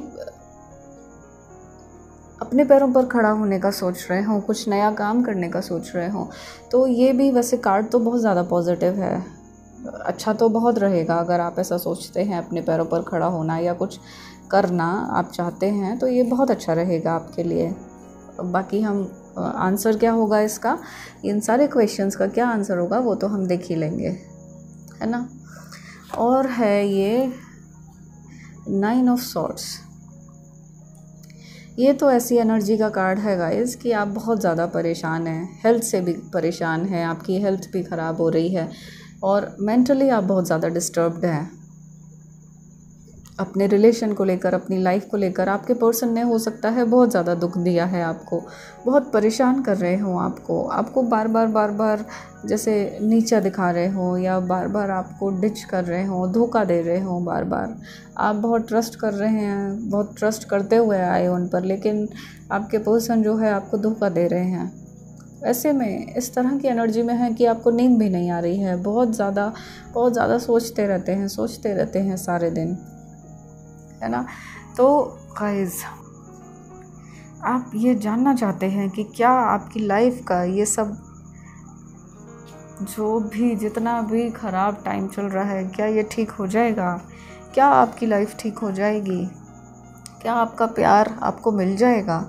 अपने पैरों पर खड़ा होने का सोच रहे हों, कुछ नया काम करने का सोच रहे हों। तो ये भी वैसे कार्ड तो बहुत ज़्यादा पॉजिटिव है, अच्छा तो बहुत रहेगा अगर आप ऐसा सोचते हैं, अपने पैरों पर खड़ा होना या कुछ करना आप चाहते हैं, तो ये बहुत अच्छा रहेगा आपके लिए। बाकी हम आंसर क्या होगा इसका, इन सारे क्वेश्चंस का क्या आंसर होगा वो तो हम देख ही लेंगे, है ना। और है ये नाइन ऑफ सॉर्ड्स। ये तो ऐसी एनर्जी का कार्ड है गाइस कि आप बहुत ज़्यादा परेशान हैं, हेल्थ से भी परेशान हैं, आपकी हेल्थ भी ख़राब हो रही है और मेंटली आप बहुत ज़्यादा डिस्टर्ब्ड हैं। अपने रिलेशन को लेकर, अपनी लाइफ को लेकर आपके पर्सन ने हो सकता है बहुत ज़्यादा दुख दिया है आपको, बहुत परेशान कर रहे हों आपको, आपको बार बार बार बार जैसे नीचा दिखा रहे हों, या बार बार आपको डिच कर रहे हों, धोखा दे रहे हों बार बार। आप बहुत ट्रस्ट कर रहे हैं, बहुत ट्रस्ट करते हुए आए उन पर, लेकिन आपके पर्सन जो है आपको धोखा दे रहे हैं। ऐसे में इस तरह की एनर्जी में है कि आपको नींद भी नहीं आ रही है, बहुत ज़्यादा बहुत ज़्यादा सोचते रहते हैं सोचते रहते हैं सारे दिन, है ना। तो गाइस आप ये जानना चाहते हैं कि क्या आपकी लाइफ का ये सब जो भी जितना भी ख़राब टाइम चल रहा है, क्या ये ठीक हो जाएगा, क्या आपकी लाइफ ठीक हो जाएगी, क्या आपका प्यार आपको मिल जाएगा,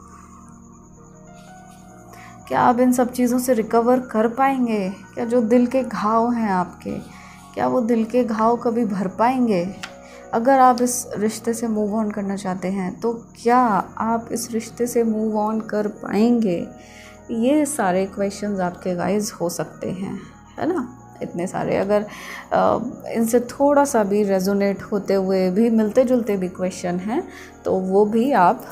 क्या आप इन सब चीज़ों से रिकवर कर पाएंगे, क्या जो दिल के घाव हैं आपके, क्या वो दिल के घाव कभी भर पाएंगे। अगर आप इस रिश्ते से मूव ऑन करना चाहते हैं तो क्या आप इस रिश्ते से मूव ऑन कर पाएंगे। ये सारे क्वेश्चंस आपके गाइस हो सकते हैं, है ना। इतने सारे, अगर आ, इनसे थोड़ा सा भी रेजोनेट होते हुए भी, मिलते जुलते भी क्वेश्चन हैं तो वो भी आप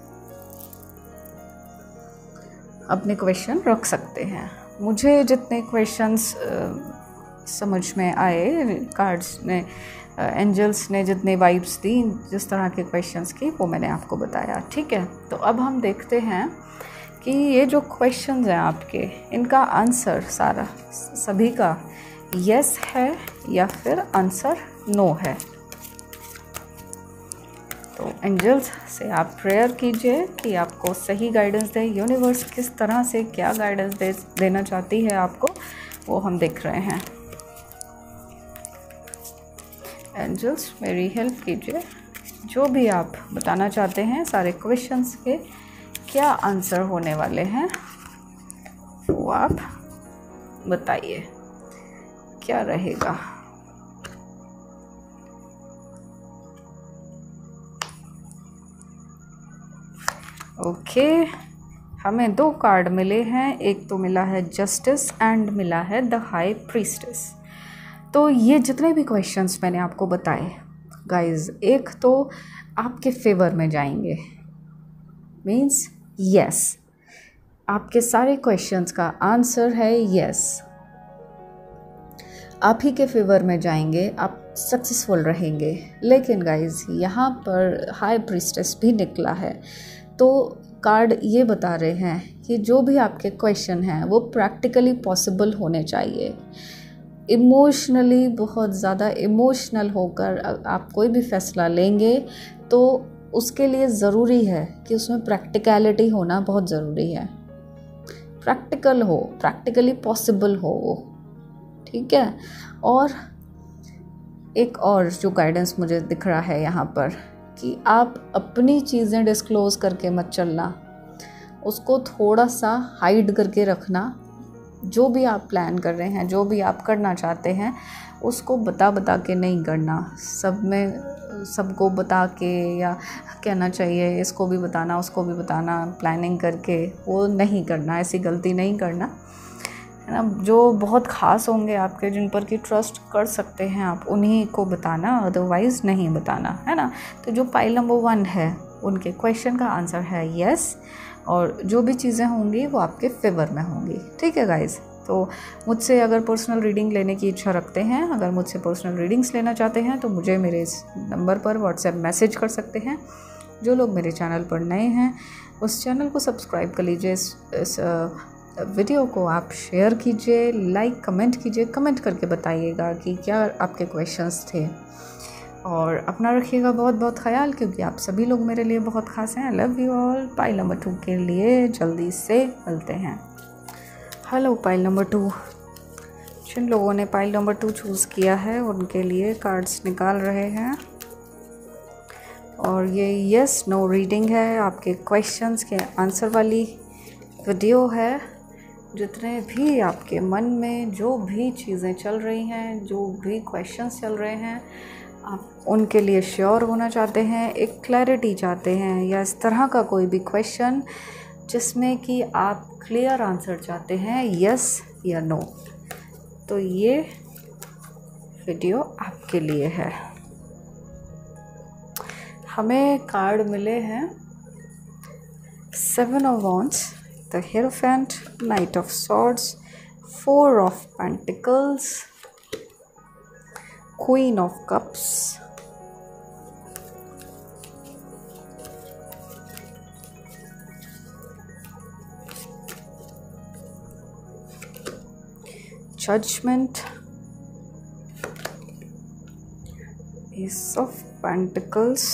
अपने क्वेश्चन रख सकते हैं। मुझे जितने क्वेश्चंस समझ में आए, कार्ड्स ने, एंजल्स ने जितने वाइब्स दी, जिस तरह के क्वेश्चंस की, वो मैंने आपको बताया। ठीक है, तो अब हम देखते हैं कि ये जो क्वेश्चंस हैं आपके, इनका आंसर सारा सभी का यस है या फिर आंसर नो है। तो एंजल्स से आप प्रेयर कीजिए कि आपको सही गाइडेंस दे। यूनिवर्स किस तरह से क्या गाइडेंस दे देना चाहती है आपको, वो हम देख रहे हैं। एंजल्स मेरी हेल्प कीजिए, जो भी आप बताना चाहते हैं, सारे क्वेश्चंस के क्या आंसर होने वाले हैं वो आप बताइए, क्या रहेगा। ओके, हमें दो कार्ड मिले हैं, एक तो मिला है जस्टिस एंड मिला है द हाई प्रीस्टेस। तो ये जितने भी क्वेश्चंस मैंने आपको बताए गाइस, एक तो आपके फेवर में जाएंगे, मीन्स यस, आपके सारे क्वेश्चंस का आंसर है यस, आप ही के फेवर में जाएंगे, आप सक्सेसफुल रहेंगे। लेकिन गाइस यहाँ पर हाई प्रीस्टेस भी निकला है, तो कार्ड ये बता रहे हैं कि जो भी आपके क्वेश्चन हैं वो प्रैक्टिकली पॉसिबल होने चाहिए। इमोशनली, बहुत ज़्यादा इमोशनल होकर आप कोई भी फैसला लेंगे तो उसके लिए ज़रूरी है कि उसमें प्रैक्टिकलिटी होना बहुत ज़रूरी है, प्रैक्टिकल हो, प्रैक्टिकली पॉसिबल हो वो। ठीक है, और एक और जो गाइडेंस मुझे दिख रहा है यहाँ पर कि आप अपनी चीज़ें डिस्क्लोज करके मत चलना, उसको थोड़ा सा हाइड करके रखना। जो भी आप प्लान कर रहे हैं, जो भी आप करना चाहते हैं, उसको बता बता के नहीं करना, सब में सबको बता के, या कहना चाहिए इसको भी बताना उसको भी बताना, प्लानिंग करके वो नहीं करना, ऐसी गलती नहीं करना, है ना। जो बहुत ख़ास होंगे आपके, जिन पर कि ट्रस्ट कर सकते हैं आप, उन्हीं को बताना, अदरवाइज़ नहीं बताना, है ना। तो जो पाइल नंबर वन है, उनके क्वेश्चन का आंसर है यस, और जो भी चीज़ें होंगी वो आपके फेवर में होंगी। ठीक है गाइज़, तो मुझसे अगर पर्सनल रीडिंग लेने की इच्छा रखते हैं, अगर मुझसे पर्सनल रीडिंग्स लेना चाहते हैं, तो मुझे मेरे इस नंबर पर व्हाट्सएप मैसेज कर सकते हैं। जो लोग मेरे चैनल पर नए हैं, उस चैनल को सब्सक्राइब कर लीजिए, इस, इस वीडियो को आप शेयर कीजिए, लाइक कमेंट कीजिए, कमेंट करके बताइएगा कि क्या आपके क्वेश्चंस थे। और अपना रखिएगा बहुत बहुत ख्याल, क्योंकि आप सभी लोग मेरे लिए बहुत ख़ास हैं। I love you all. Pile number two के लिए जल्दी से मिलते हैं। हेलो पाइल नंबर टू, जिन लोगों ने पाइल नंबर टू चूज़ किया है उनके लिए कार्ड्स निकाल रहे हैं, और ये यस नो रीडिंग है, आपके क्वेश्चंस के आंसर वाली वीडियो है। जितने भी आपके मन में जो भी चीज़ें चल रही हैं, जो भी क्वेश्चंस चल रहे हैं, आप उनके लिए श्योर होना चाहते हैं, एक क्लैरिटी चाहते हैं, या इस तरह का कोई भी क्वेश्चन जिसमें कि आप क्लियर आंसर चाहते हैं, यस या नो, तो ये वीडियो आपके लिए है। हमें कार्ड मिले हैं seven of wands, the hierophant, knight of swords, four of pentacles, queen of cups, judgement, ace of pentacles.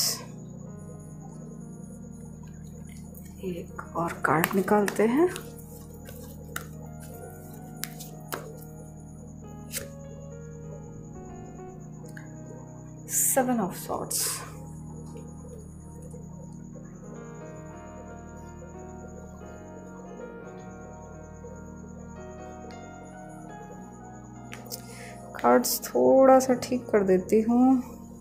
एक और कार्ड निकालते हैं। Seven of swords. कार्ड्स थोड़ा सा ठीक कर देती हूँ,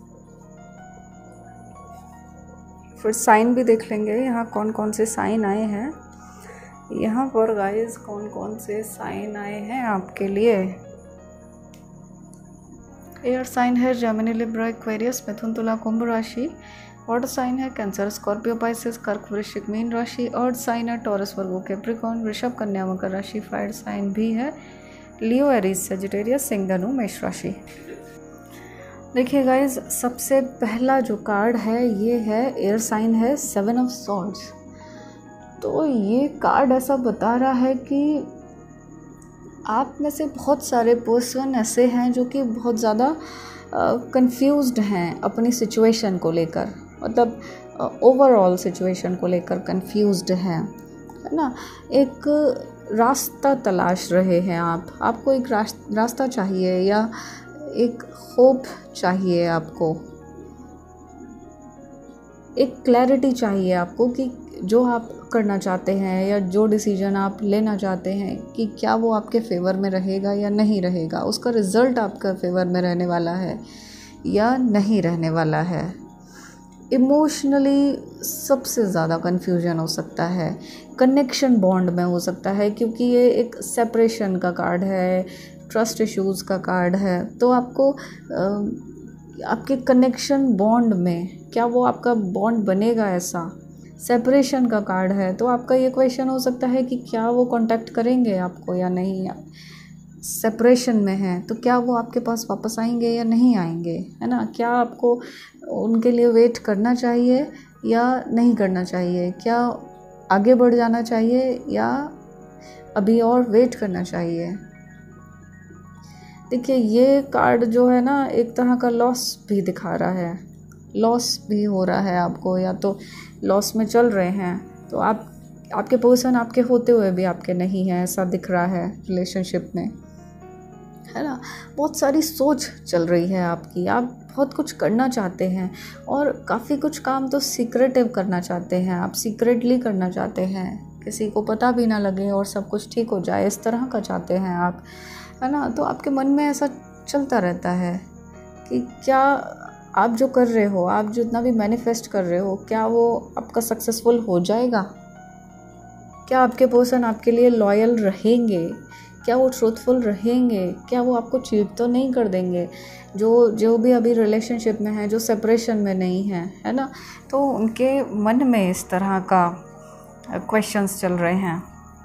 फिर साइन भी देख लेंगे यहाँ कौन कौन से साइन आए हैं। यहाँ पर गाइस कौन कौन से साइन आए हैं आपके लिए। एयर साइन है जेमिनी, लिब्रा, एक्वेरियस, मिथुन, तुला, कुंभ राशि। वाटर साइन है कैंसर, स्कॉर्पियो, पाइसेस, कर्क, वृश्चिक, मीन राशि। अर्थ साइन है टॉरस, वर्गो, कैप्रिकॉर्न, वृषभ, कन्या, मकर राशि। फायर साइन भी है लियो, एरीज, सेजिटेरियस, सिंह, धनु, मेष राशि। देखिए गाइज, सबसे पहला जो कार्ड है ये है एयर साइन है सेवन ऑफ सॉर्ड्स। तो ये कार्ड ऐसा बता रहा है कि आप में से बहुत सारे पर्सन ऐसे हैं जो कि बहुत ज़्यादा कंफ्यूज्ड हैं अपनी सिचुएशन को लेकर, मतलब ओवरऑल सिचुएशन को लेकर कंफ्यूज्ड हैं, है ना। एक रास्ता तलाश रहे हैं आप, आपको एक रास्ता चाहिए या एक होप चाहिए, आपको एक क्लैरिटी चाहिए आपको कि जो आप करना चाहते हैं या जो डिसीजन आप लेना चाहते हैं कि क्या वो आपके फेवर में रहेगा या नहीं रहेगा, उसका रिज़ल्ट आपका फेवर में रहने वाला है या नहीं रहने वाला है। इमोशनली सबसे ज़्यादा कन्फ्यूजन हो सकता है, कनेक्शन बॉन्ड में हो सकता है, क्योंकि ये एक सेपरेशन का कार्ड है, ट्रस्ट इश्यूज़ का कार्ड है। तो आपको आ, आपके कनेक्शन बॉन्ड में क्या वो आपका बॉन्ड बनेगा, ऐसा सेपरेशन का कार्ड है। तो आपका ये क्वेश्चन हो सकता है कि क्या वो कांटेक्ट करेंगे आपको या नहीं, सेपरेशन में है तो क्या वो आपके पास वापस आएंगे या नहीं आएंगे, है ना। क्या आपको उनके लिए वेट करना चाहिए या नहीं करना चाहिए, क्या आगे बढ़ जाना चाहिए या अभी और वेट करना चाहिए। देखिए, ये कार्ड जो है ना एक तरह का लॉस भी दिखा रहा है, लॉस भी हो रहा है आपको, या तो लॉस में चल रहे हैं तो आप आपके पर्सन आपके होते हुए भी आपके नहीं है, ऐसा दिख रहा है रिलेशनशिप में, है ना। बहुत सारी सोच चल रही है आपकी, आप बहुत कुछ करना चाहते हैं और काफ़ी कुछ काम तो सीक्रेटिव करना चाहते हैं, आप सीक्रेटली करना चाहते हैं, किसी को पता भी ना लगे और सब कुछ ठीक हो जाए, इस तरह का चाहते हैं आप, है ना। तो आपके मन में ऐसा चलता रहता है कि क्या आप जो कर रहे हो, आप जितना भी मैनिफेस्ट कर रहे हो, क्या वो आपका सक्सेसफुल हो जाएगा, क्या आपके पर्सन आपके लिए लॉयल रहेंगे, क्या वो ट्रूथफुल रहेंगे, क्या वो आपको चीट तो नहीं कर देंगे, जो जो भी अभी रिलेशनशिप में है, जो सेपरेशन में नहीं है, है ना। तो उनके मन में इस तरह का क्वेश्चंस चल रहे हैं।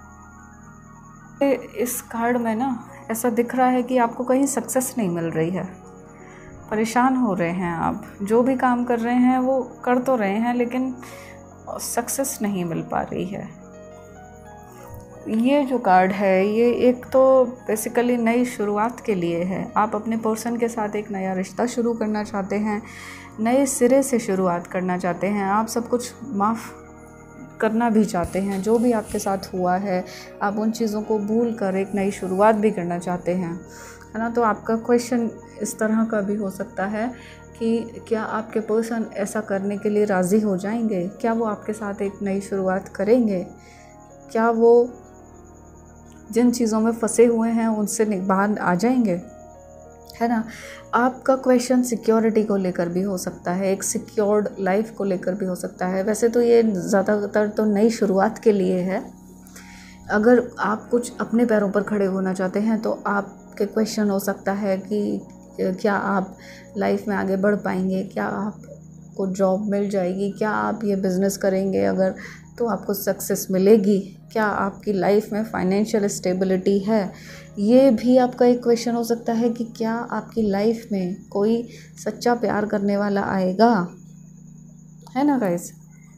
इस कार्ड में ना ऐसा दिख रहा है कि आपको कहीं सक्सेस नहीं मिल रही है, परेशान हो रहे हैं आप, जो भी काम कर रहे हैं वो कर तो रहे हैं लेकिन सक्सेस नहीं मिल पा रही है। ये जो कार्ड है ये एक तो बेसिकली नई शुरुआत के लिए है, आप अपने पर्सन के साथ एक नया रिश्ता शुरू करना चाहते हैं, नए सिरे से शुरुआत करना चाहते हैं, आप सब कुछ माफ़ करना भी चाहते हैं, जो भी आपके साथ हुआ है आप उन चीज़ों को भूल कर एक नई शुरुआत भी करना चाहते हैं, है ना। तो आपका क्वेश्चन इस तरह का भी हो सकता है कि क्या आपके पर्सन ऐसा करने के लिए राज़ी हो जाएंगे, क्या वो आपके साथ एक नई शुरुआत करेंगे, क्या वो जिन चीज़ों में फंसे हुए हैं उनसे बाहर आ जाएंगे, है ना। आपका क्वेश्चन सिक्योरिटी को लेकर भी हो सकता है, एक सिक्योर्ड लाइफ को लेकर भी हो सकता है। वैसे तो ये ज़्यादातर तो नई शुरुआत के लिए है, अगर आप कुछ अपने पैरों पर खड़े होना चाहते हैं तो आपके क्वेश्चन हो सकता है कि क्या आप लाइफ में आगे बढ़ पाएंगे, क्या आपको जॉब मिल जाएगी, क्या आप ये बिज़नेस करेंगे अगर तो आपको सक्सेस मिलेगी, क्या आपकी लाइफ में फाइनेंशियल स्टेबिलिटी है। ये भी आपका एक क्वेश्चन हो सकता है कि क्या आपकी लाइफ में कोई सच्चा प्यार करने वाला आएगा, है ना गाइस।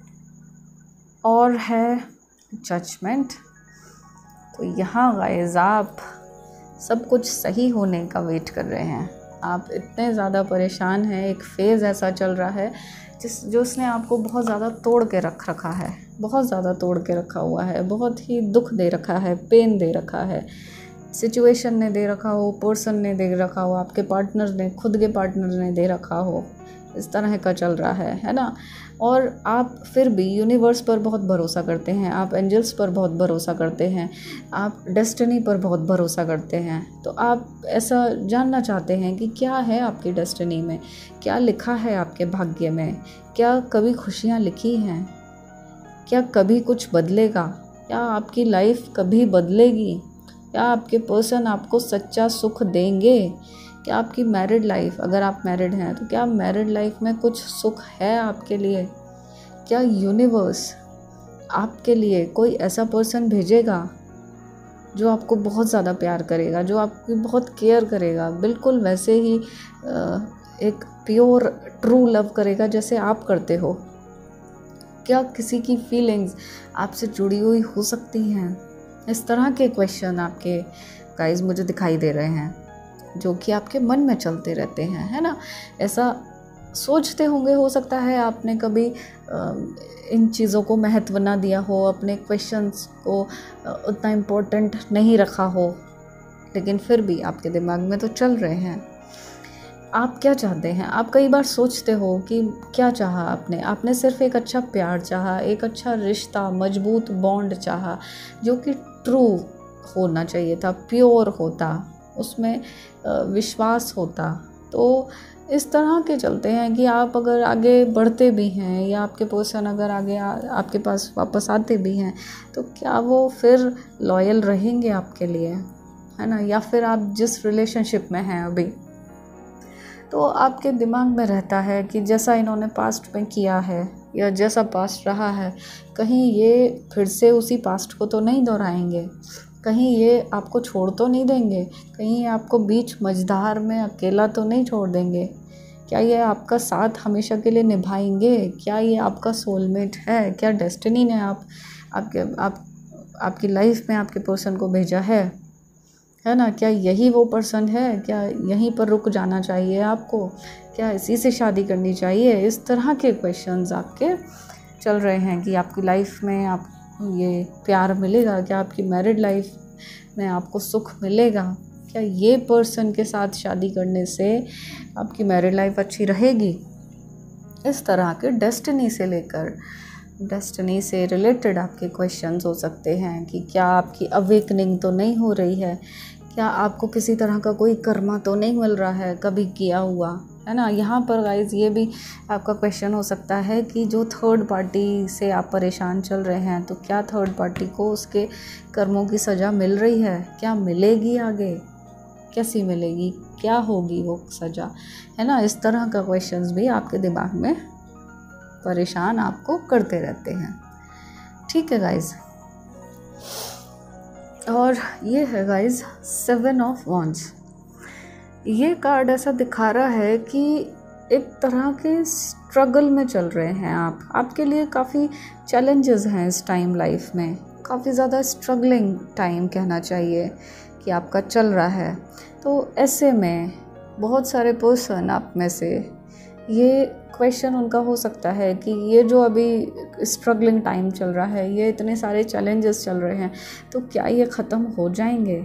और है जजमेंट। तो यहाँ गाइस आप सब कुछ सही होने का वेट कर रहे हैं, आप इतने ज़्यादा परेशान हैं, एक फेज़ ऐसा चल रहा है जिस जो उसने आपको बहुत ज़्यादा तोड़ के रख रखा है, बहुत ज़्यादा तोड़ के रखा हुआ है, बहुत ही दुख दे रखा है, पेन दे रखा है, सिचुएशन ने दे रखा हो, पर्सन ने दे रखा हो, आपके पार्टनर ने, खुद के पार्टनर ने दे रखा हो, इस तरह का चल रहा है, है ना। और आप फिर भी यूनिवर्स पर बहुत भरोसा करते हैं, आप एंजल्स पर बहुत भरोसा करते हैं, आप डेस्टिनी पर बहुत भरोसा करते हैं। तो आप ऐसा जानना चाहते हैं कि क्या है आपकी डेस्टिनी में, क्या लिखा है आपके भाग्य में, क्या कभी खुशियाँ लिखी हैं, क्या कभी कुछ बदलेगा, क्या आपकी लाइफ कभी बदलेगी, क्या आपके पर्सन आपको सच्चा सुख देंगे, क्या आपकी मैरिड लाइफ, अगर आप मैरिड हैं तो क्या मैरिड लाइफ में कुछ सुख है आपके लिए? क्या यूनिवर्स आपके लिए कोई ऐसा पर्सन भेजेगा जो आपको बहुत ज़्यादा प्यार करेगा, जो आपकी बहुत केयर करेगा, बिल्कुल वैसे ही एक प्योर ट्रू लव करेगा जैसे आप करते हो? क्या किसी की फीलिंग्स आपसे जुड़ी हुई हो सकती हैं? इस तरह के क्वेश्चन आपके गाइस मुझे दिखाई दे रहे हैं, जो कि आपके मन में चलते रहते हैं, है ना? ऐसा सोचते होंगे, हो सकता है आपने कभी इन चीज़ों को महत्व ना दिया हो, अपने क्वेश्चंस को उतना इम्पोर्टेंट नहीं रखा हो, लेकिन फिर भी आपके दिमाग में तो चल रहे हैं। आप क्या चाहते हैं? आप कई बार सोचते हो कि क्या चाहा आपने आपने सिर्फ एक अच्छा प्यार चाहा, एक अच्छा रिश्ता, मजबूत बॉन्ड चाहा, जो कि ट्रू होना चाहिए था, प्योर होता, उसमें विश्वास होता। तो इस तरह के चलते हैं कि आप अगर आगे बढ़ते भी हैं या आपके पर्सन अगर आगे आ, आपके पास वापस आते भी हैं, तो क्या वो फिर लॉयल रहेंगे आपके लिए, है ना? या फिर आप जिस रिलेशनशिप में हैं अभी, तो आपके दिमाग में रहता है कि जैसा इन्होंने पास्ट में किया है या जैसा पास्ट रहा है, कहीं ये फिर से उसी पास्ट को तो नहीं दोहराएंगे, कहीं ये आपको छोड़ तो नहीं देंगे, कहीं ये आपको बीच मझधार में अकेला तो नहीं छोड़ देंगे? क्या ये आपका साथ हमेशा के लिए निभाएंगे? क्या ये आपका सोलमेट है? क्या डेस्टिनी ने आप आपके आप आपकी लाइफ में आपके पर्सन को भेजा है है ना? क्या यही वो पर्सन है? क्या यहीं पर रुक जाना चाहिए आपको? क्या इसी से शादी करनी चाहिए? इस तरह के क्वेश्चंस आपके चल रहे हैं कि आपकी लाइफ में आप ये प्यार मिलेगा? क्या आपकी मैरिड लाइफ में आपको सुख मिलेगा? क्या ये पर्सन के साथ शादी करने से आपकी मैरिड लाइफ अच्छी रहेगी? इस तरह के डेस्टिनी से लेकर डेस्टिनी से रिलेटेड आपके क्वेश्चंस हो सकते हैं कि क्या आपकी अवेकनिंग तो नहीं हो रही है? क्या आपको किसी तरह का कोई कर्मा तो नहीं मिल रहा है कभी किया हुआ, है ना? यहाँ पर गाइज ये भी आपका क्वेश्चन हो सकता है कि जो थर्ड पार्टी से आप परेशान चल रहे हैं, तो क्या थर्ड पार्टी को उसके कर्मों की सज़ा मिल रही है? क्या मिलेगी आगे? कैसी मिलेगी? क्या होगी वो सज़ा, है ना? इस तरह का क्वेश्चंस भी आपके दिमाग में परेशान आपको करते रहते हैं। ठीक है गाइज, और ये है गाइज सेवन ऑफ वॉन्ड्स। ये कार्ड ऐसा दिखा रहा है कि एक तरह के स्ट्रगल में चल रहे हैं आप। आपके लिए काफ़ी चैलेंजेस हैं इस टाइम लाइफ में, काफ़ी ज़्यादा स्ट्रगलिंग टाइम कहना चाहिए कि आपका चल रहा है। तो ऐसे में बहुत सारे पर्सन आप में से ये क्वेश्चन उनका हो सकता है कि ये जो अभी स्ट्रगलिंग टाइम चल रहा है, ये इतने सारे चैलेंजेस चल रहे हैं, तो क्या ये ख़त्म हो जाएंगे?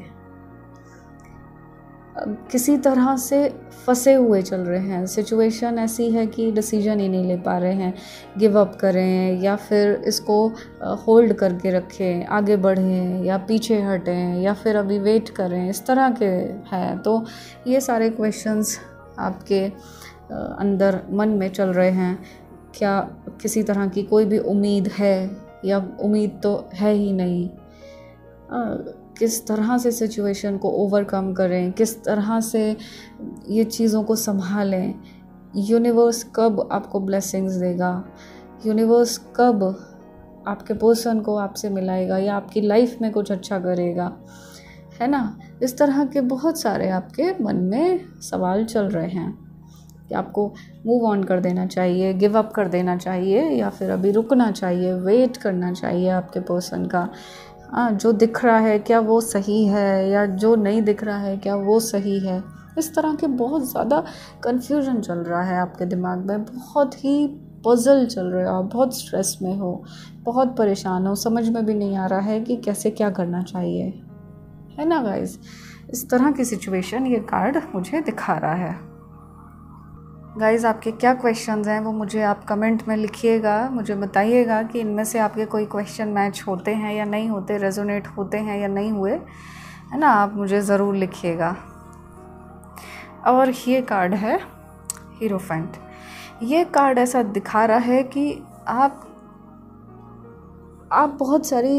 किसी तरह से फंसे हुए चल रहे हैं, सिचुएशन ऐसी है कि डिसीजन ही नहीं ले पा रहे हैं, गिव अप करें या फिर इसको होल्ड करके रखें, आगे बढ़ें या पीछे हटें या फिर अभी वेट करें, इस तरह के हैं। तो ये सारे क्वेश्चंस आपके अंदर मन में चल रहे हैं। क्या किसी तरह की कोई भी उम्मीद है या उम्मीद तो है ही नहीं? आ, किस तरह से सिचुएशन को ओवरकम करें, किस तरह से ये चीज़ों को संभालें? यूनिवर्स कब आपको ब्लेसिंग्स देगा? यूनिवर्स कब आपके पर्सन को आपसे मिलाएगा या आपकी लाइफ में कुछ अच्छा करेगा, है ना? इस तरह के बहुत सारे आपके मन में सवाल चल रहे हैं कि आपको मूव ऑन कर देना चाहिए, गिव अप कर देना चाहिए या फिर अभी रुकना चाहिए, वेट करना चाहिए आपके पर्सन का। हाँ, जो दिख रहा है क्या वो सही है या जो नहीं दिख रहा है क्या वो सही है? इस तरह के बहुत ज़्यादा कन्फ्यूजन चल रहा है आपके दिमाग में, बहुत ही पजल चल रहे हो, बहुत स्ट्रेस में हो, बहुत परेशान हो, समझ में भी नहीं आ रहा है कि कैसे क्या करना चाहिए, है ना गाइस? इस तरह की सिचुएशन ये कार्ड मुझे दिखा रहा है। गाइज़, आपके क्या क्वेश्चंस हैं वो मुझे आप कमेंट में लिखिएगा, मुझे बताइएगा कि इनमें से आपके कोई क्वेश्चन मैच होते हैं या नहीं होते, रेजोनेट होते हैं या नहीं हुए, है ना? आप मुझे ज़रूर लिखिएगा। और ये कार्ड है हीरोफेंट। ये कार्ड ऐसा दिखा रहा है कि आप आप बहुत सारी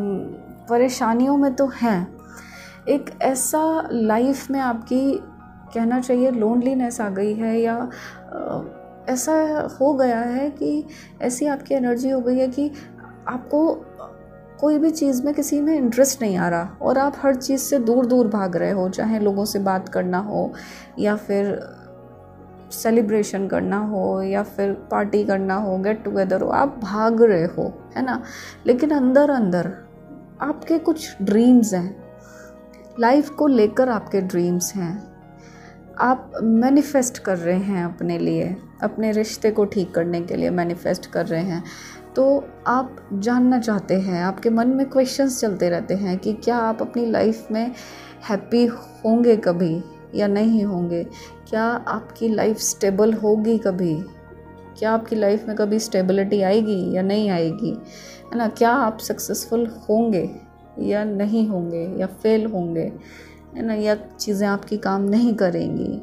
परेशानियों में तो हैं, एक ऐसा लाइफ में आपकी कहना चाहिए लोनलीनेस आ गई है, या आ, ऐसा हो गया है कि ऐसी आपकी एनर्जी हो गई है कि आपको कोई भी चीज़ में किसी में इंटरेस्ट नहीं आ रहा और आप हर चीज़ से दूर दूर भाग रहे हो, चाहे लोगों से बात करना हो या फिर सेलिब्रेशन करना हो या फिर पार्टी करना हो, गेट टुगेदर हो, आप भाग रहे हो, है ना। लेकिन अंदर अंदर आपके कुछ ड्रीम्स हैं, लाइफ को लेकर आपके ड्रीम्स हैं, आप मैनिफेस्ट कर रहे हैं अपने लिए, अपने रिश्ते को ठीक करने के लिए मैनिफेस्ट कर रहे हैं। तो आप जानना चाहते हैं, आपके मन में क्वेश्चंस चलते रहते हैं कि क्या आप अपनी लाइफ में हैप्पी होंगे कभी या नहीं होंगे, क्या आपकी लाइफ स्टेबल होगी कभी, क्या आपकी लाइफ में कभी स्टेबिलिटी आएगी या नहीं आएगी, है ना, क्या आप सक्सेसफुल होंगे या नहीं होंगे या फेल होंगे, है ना, या चीज़ें आपकी काम नहीं करेंगी।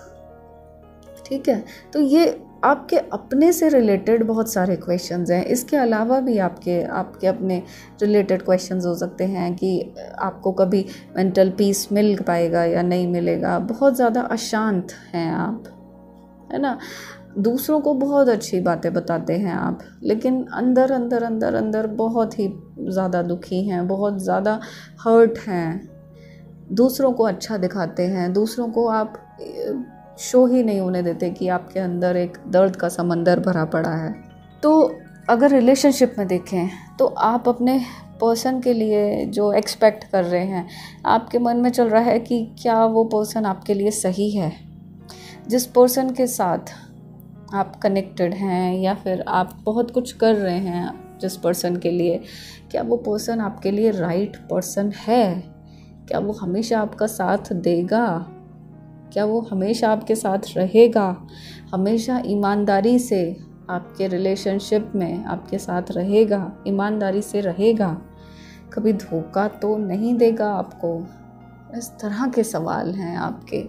ठीक है, तो ये आपके अपने से रिलेटेड बहुत सारे क्वेश्चंस हैं। इसके अलावा भी आपके आपके अपने रिलेटेड क्वेश्चंस हो सकते हैं कि आपको कभी मेंटल पीस मिल पाएगा या नहीं मिलेगा, बहुत ज़्यादा अशांत हैं आप, है ना, दूसरों को बहुत अच्छी बातें बताते हैं आप, लेकिन अंदर अंदर अंदर अंदर बहुत ही ज़्यादा दुखी हैं, बहुत ज़्यादा हर्ट हैं, दूसरों को अच्छा दिखाते हैं, दूसरों को आप शो ही नहीं होने देते कि आपके अंदर एक दर्द का समंदर भरा पड़ा है। तो अगर रिलेशनशिप में देखें तो आप अपने पर्सन के लिए जो एक्सपेक्ट कर रहे हैं, आपके मन में चल रहा है कि क्या वो पर्सन आपके लिए सही है, जिस पर्सन के साथ आप कनेक्टेड हैं या फिर आप बहुत कुछ कर रहे हैं जिस पर्सन के लिए, क्या वो पर्सन आपके लिए राइट पर्सन है, क्या वो हमेशा आपका साथ देगा, क्या वो हमेशा आपके साथ रहेगा, हमेशा ईमानदारी से आपके रिलेशनशिप में आपके साथ रहेगा, ईमानदारी से रहेगा, कभी धोखा तो नहीं देगा आपको। इस तरह के सवाल हैं आपके।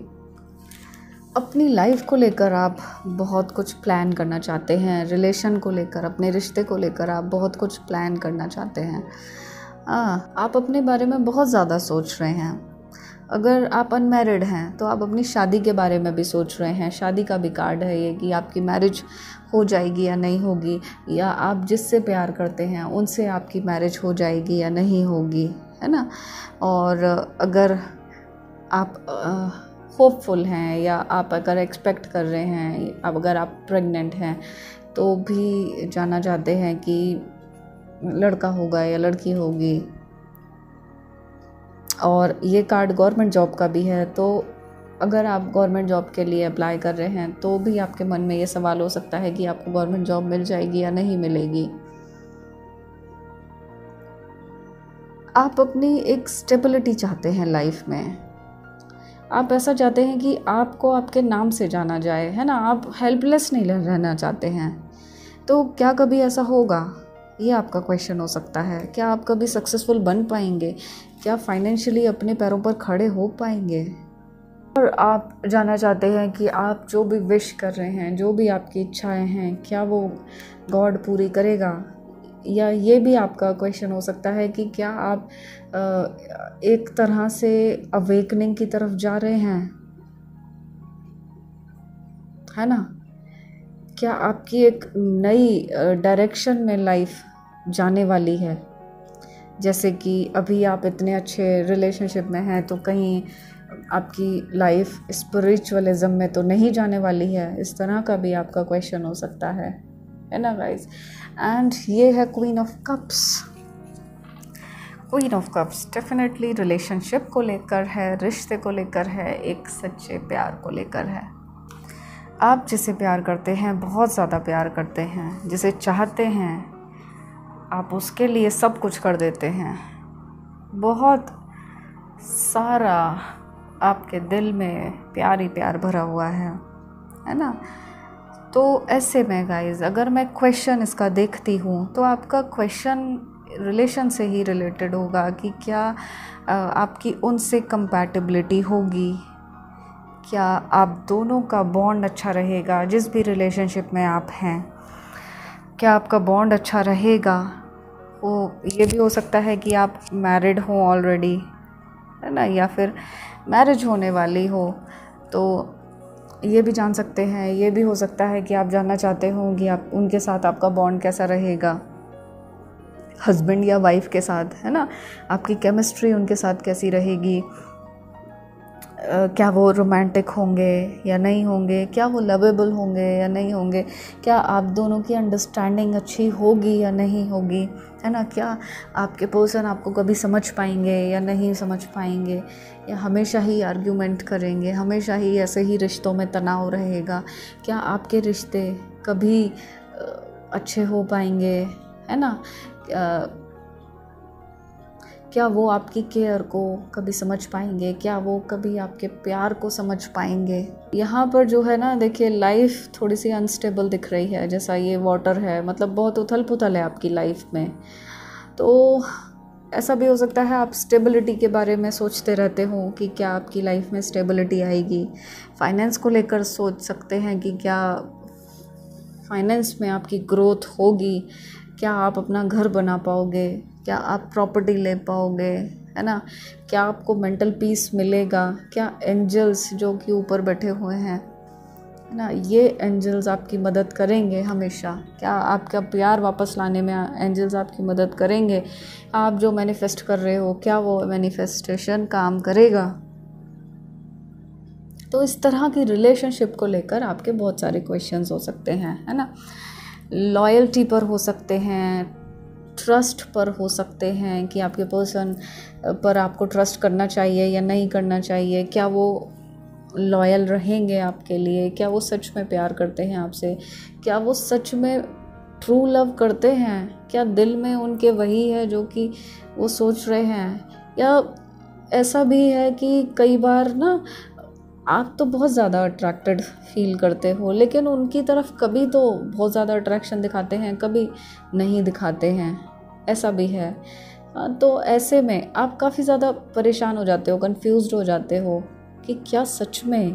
अपनी लाइफ को लेकर आप बहुत कुछ प्लान करना चाहते हैं, रिलेशन को लेकर, अपने रिश्ते को लेकर आप बहुत कुछ प्लान करना चाहते हैं। आ, आप अपने बारे में बहुत ज़्यादा सोच रहे हैं। अगर आप अनमैरिड हैं तो आप अपनी शादी के बारे में भी सोच रहे हैं, शादी का भी कार्ड है ये कि आपकी मैरिज हो जाएगी या नहीं होगी, या आप जिससे प्यार करते हैं उनसे आपकी मैरिज हो जाएगी या नहीं होगी, है ना। और अगर आप होपफुल हैं या आप अगर एक्सपेक्ट कर रहे हैं, अब अगर आप प्रेग्नेंट हैं तो भी जानना चाहते हैं कि लड़का होगा या लड़की होगी। और ये कार्ड गवर्नमेंट जॉब का भी है, तो अगर आप गवर्नमेंट जॉब के लिए अप्लाई कर रहे हैं तो भी आपके मन में ये सवाल हो सकता है कि आपको गवर्नमेंट जॉब मिल जाएगी या नहीं मिलेगी। आप अपनी एक स्टेबिलिटी चाहते हैं लाइफ में, आप ऐसा चाहते हैं कि आपको आपके नाम से जाना जाए, है ना, आप हेल्पलेस नहीं रहना चाहते हैं। तो क्या कभी ऐसा होगा, ये आपका क्वेश्चन हो सकता है। क्या आप कभी सक्सेसफुल बन पाएंगे, क्या फाइनेंशियली अपने पैरों पर खड़े हो पाएंगे। और आप जानना चाहते हैं कि आप जो भी विश कर रहे हैं, जो भी आपकी इच्छाएं हैं, क्या वो गॉड पूरी करेगा। या ये भी आपका क्वेश्चन हो सकता है कि क्या आप एक तरह से अवेकनिंग की तरफ जा रहे हैं, है ना, क्या आपकी एक नई डायरेक्शन में लाइफ जाने वाली है। जैसे कि अभी आप इतने अच्छे रिलेशनशिप में हैं तो कहीं आपकी लाइफ स्पिरिचुअलिज्म में तो नहीं जाने वाली है, इस तरह का भी आपका क्वेश्चन हो सकता है, है ना गाइस। एंड ये है queen of cups. Queen of cups definitely relationship को लेकर है, रिश्ते को लेकर है, एक सच्चे प्यार को लेकर है। आप जिसे प्यार करते हैं, बहुत ज़्यादा प्यार करते हैं, जिसे चाहते हैं, आप उसके लिए सब कुछ कर देते हैं, बहुत सारा आपके दिल में प्यार ही प्यार भरा हुआ है, है ना। तो ऐसे में गाइस, अगर मैं क्वेश्चन इसका देखती हूँ तो आपका क्वेश्चन रिलेशन से ही रिलेटेड होगा कि क्या आपकी उनसे कंपैटिबिलिटी होगी, क्या आप दोनों का बॉन्ड अच्छा रहेगा, जिस भी रिलेशनशिप में आप हैं क्या आपका बॉन्ड अच्छा रहेगा। वो ये भी हो सकता है कि आप मैरिड हो ऑलरेडी, है ना, या फिर मैरिज होने वाली हो, तो ये भी जान सकते हैं। ये भी हो सकता है कि आप जानना चाहते हो कि आप उनके साथ आपका बॉन्ड कैसा रहेगा, हस्बैंड या वाइफ के साथ, है ना, आपकी केमिस्ट्री उनके साथ कैसी रहेगी, Uh, क्या वो रोमांटिक होंगे या नहीं होंगे, क्या वो लवेबल होंगे या नहीं होंगे, क्या आप दोनों की अंडरस्टैंडिंग अच्छी होगी या नहीं होगी, है ना, क्या आपके पर्सन आपको कभी समझ पाएंगे या नहीं समझ पाएंगे, या हमेशा ही आर्ग्यूमेंट करेंगे, हमेशा ही ऐसे ही रिश्तों में तनाव रहेगा, क्या आपके रिश्ते कभी अच्छे हो पाएंगे, है ना, क्या वो आपकी केयर को कभी समझ पाएंगे, क्या वो कभी आपके प्यार को समझ पाएंगे। यहाँ पर जो है ना, देखिए लाइफ थोड़ी सी अनस्टेबल दिख रही है, जैसा ये वाटर है, मतलब बहुत उथल पुथल है आपकी लाइफ में। तो ऐसा भी हो सकता है आप स्टेबिलिटी के बारे में सोचते रहते हो कि क्या आपकी लाइफ में स्टेबिलिटी आएगी। फाइनेंस को लेकर सोच सकते हैं कि क्या फाइनेंस में आपकी ग्रोथ होगी, क्या आप अपना घर बना पाओगे, क्या आप प्रॉपर्टी ले पाओगे, है ना, क्या आपको मेंटल पीस मिलेगा, क्या एंजल्स जो कि ऊपर बैठे हुए हैं, है ना, ये एंजल्स आपकी मदद करेंगे हमेशा, क्या आपका प्यार वापस लाने में एंजल्स आपकी मदद करेंगे, आप जो मैनिफेस्ट कर रहे हो क्या वो मैनिफेस्टेशन काम करेगा। तो इस तरह की रिलेशनशिप को लेकर आपके बहुत सारे क्वेश्चंस हो सकते हैं, है ना, लॉयल्टी पर हो सकते हैं, ट्रस्ट पर हो सकते हैं कि आपके पर्सन पर आपको ट्रस्ट करना चाहिए या नहीं करना चाहिए, क्या वो लॉयल रहेंगे आपके लिए, क्या वो सच में प्यार करते हैं आपसे, क्या वो सच में ट्रू लव करते हैं, क्या दिल में उनके वही है जो कि वो सोच रहे हैं, या ऐसा भी है कि कई बार ना आप तो बहुत ज़्यादा अट्रैक्टेड फील करते हो लेकिन उनकी तरफ कभी तो बहुत ज़्यादा अट्रैक्शन दिखाते हैं, कभी नहीं दिखाते हैं, ऐसा भी है। तो ऐसे में आप काफ़ी ज़्यादा परेशान हो जाते हो, कंफ्यूज्ड हो जाते हो कि क्या सच में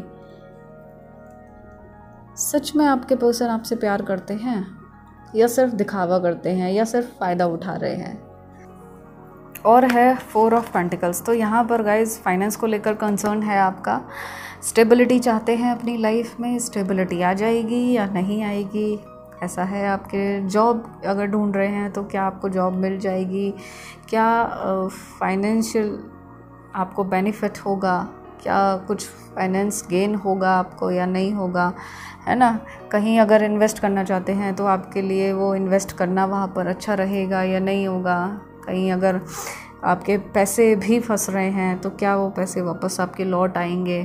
सच में आपके पर्सन आपसे प्यार करते हैं या सिर्फ दिखावा करते हैं या सिर्फ फ़ायदा उठा रहे हैं। और है फोर ऑफ पेंटिकल्स। तो यहाँ पर गाइज फाइनेंस को लेकर कंसर्न है आपका, स्टेबिलिटी चाहते हैं अपनी लाइफ में, स्टेबिलिटी आ जाएगी या नहीं आएगी, ऐसा है। आपके जॉब अगर ढूंढ रहे हैं तो क्या आपको जॉब मिल जाएगी, क्या फाइनेंशियल आपको बेनिफिट होगा, क्या कुछ फाइनेंस गेन होगा आपको या नहीं होगा, है ना। कहीं अगर इन्वेस्ट करना चाहते हैं तो आपके लिए वो इन्वेस्ट करना वहाँ पर अच्छा रहेगा या नहीं होगा। कहीं अगर आपके पैसे भी फंस रहे हैं तो क्या वो पैसे वापस आपके लौट आएंगे।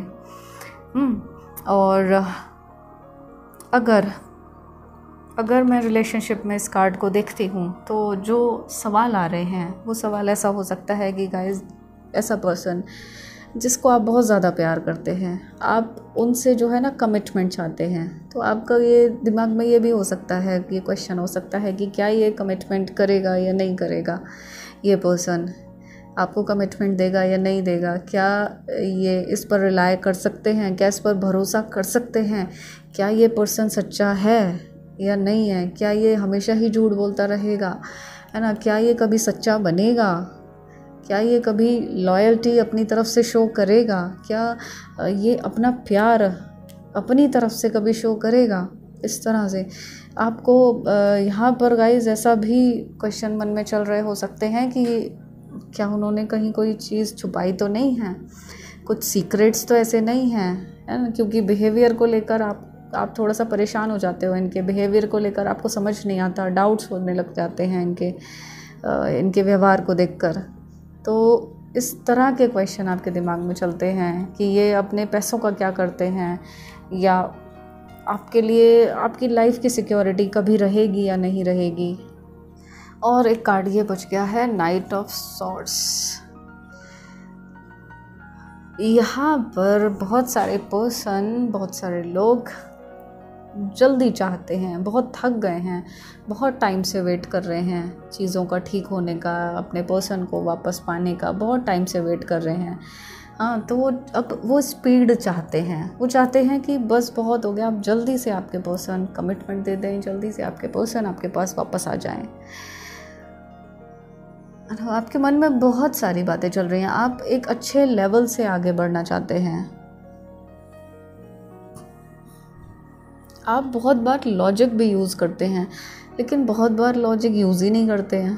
और अगर अगर मैं रिलेशनशिप में इस कार्ड को देखती हूँ तो जो सवाल आ रहे हैं वो सवाल ऐसा हो सकता है कि गाइस ऐसा पर्सन जिसको आप बहुत ज़्यादा प्यार करते हैं, आप उनसे जो है ना कमिटमेंट चाहते हैं, तो आपका ये दिमाग में ये भी हो सकता है कि ये क्वेश्चन हो सकता है कि क्या ये कमिटमेंट करेगा या नहीं करेगा, ये पर्सन आपको कमिटमेंट देगा या नहीं देगा, क्या ये इस पर रिलाय कर सकते हैं, क्या इस पर भरोसा कर सकते हैं, क्या ये पर्सन सच्चा है या नहीं है, क्या ये हमेशा ही झूठ बोलता रहेगा, है ना, क्या ये कभी सच्चा बनेगा, क्या ये कभी लॉयल्टी अपनी तरफ से शो करेगा, क्या ये अपना प्यार अपनी तरफ से कभी शो करेगा। इस तरह से आपको यहाँ पर गाइस ऐसा भी क्वेश्चन मन में चल रहे हो सकते हैं कि क्या उन्होंने कहीं कोई चीज़ छुपाई तो नहीं है, कुछ सीक्रेट्स तो ऐसे नहीं हैं, है ना, क्योंकि बिहेवियर को लेकर आप आप थोड़ा सा परेशान हो जाते हो, इनके बिहेवियर को लेकर आपको समझ नहीं आता, डाउट्स होने लग जाते हैं इनके इनके व्यवहार को देखकर। तो इस तरह के क्वेश्चन आपके दिमाग में चलते हैं कि ये अपने पैसों का क्या करते हैं, या आपके लिए आपकी लाइफ की सिक्योरिटी कभी रहेगी या नहीं रहेगी। और एक कार्ड ये बच गया है नाइट ऑफ सॉर्ड्स। यहाँ पर बहुत सारे पर्सन बहुत सारे लोग जल्दी चाहते हैं, बहुत थक गए हैं, बहुत टाइम से वेट कर रहे हैं चीज़ों का ठीक होने का, अपने पर्सन को वापस पाने का बहुत टाइम से वेट कर रहे हैं। हाँ, तो वो अब वो स्पीड चाहते हैं, वो चाहते हैं कि बस बहुत हो गया, आप जल्दी से आपके पर्सन कमिटमेंट दे दें, जल्दी से आपके पर्सन आपके पास वापस आ जाएं। आपके मन में बहुत सारी बातें चल रही हैं, आप एक अच्छे लेवल से आगे बढ़ना चाहते हैं, आप बहुत बार लॉजिक भी यूज़ करते हैं, लेकिन बहुत बार लॉजिक यूज़ ही नहीं करते हैं,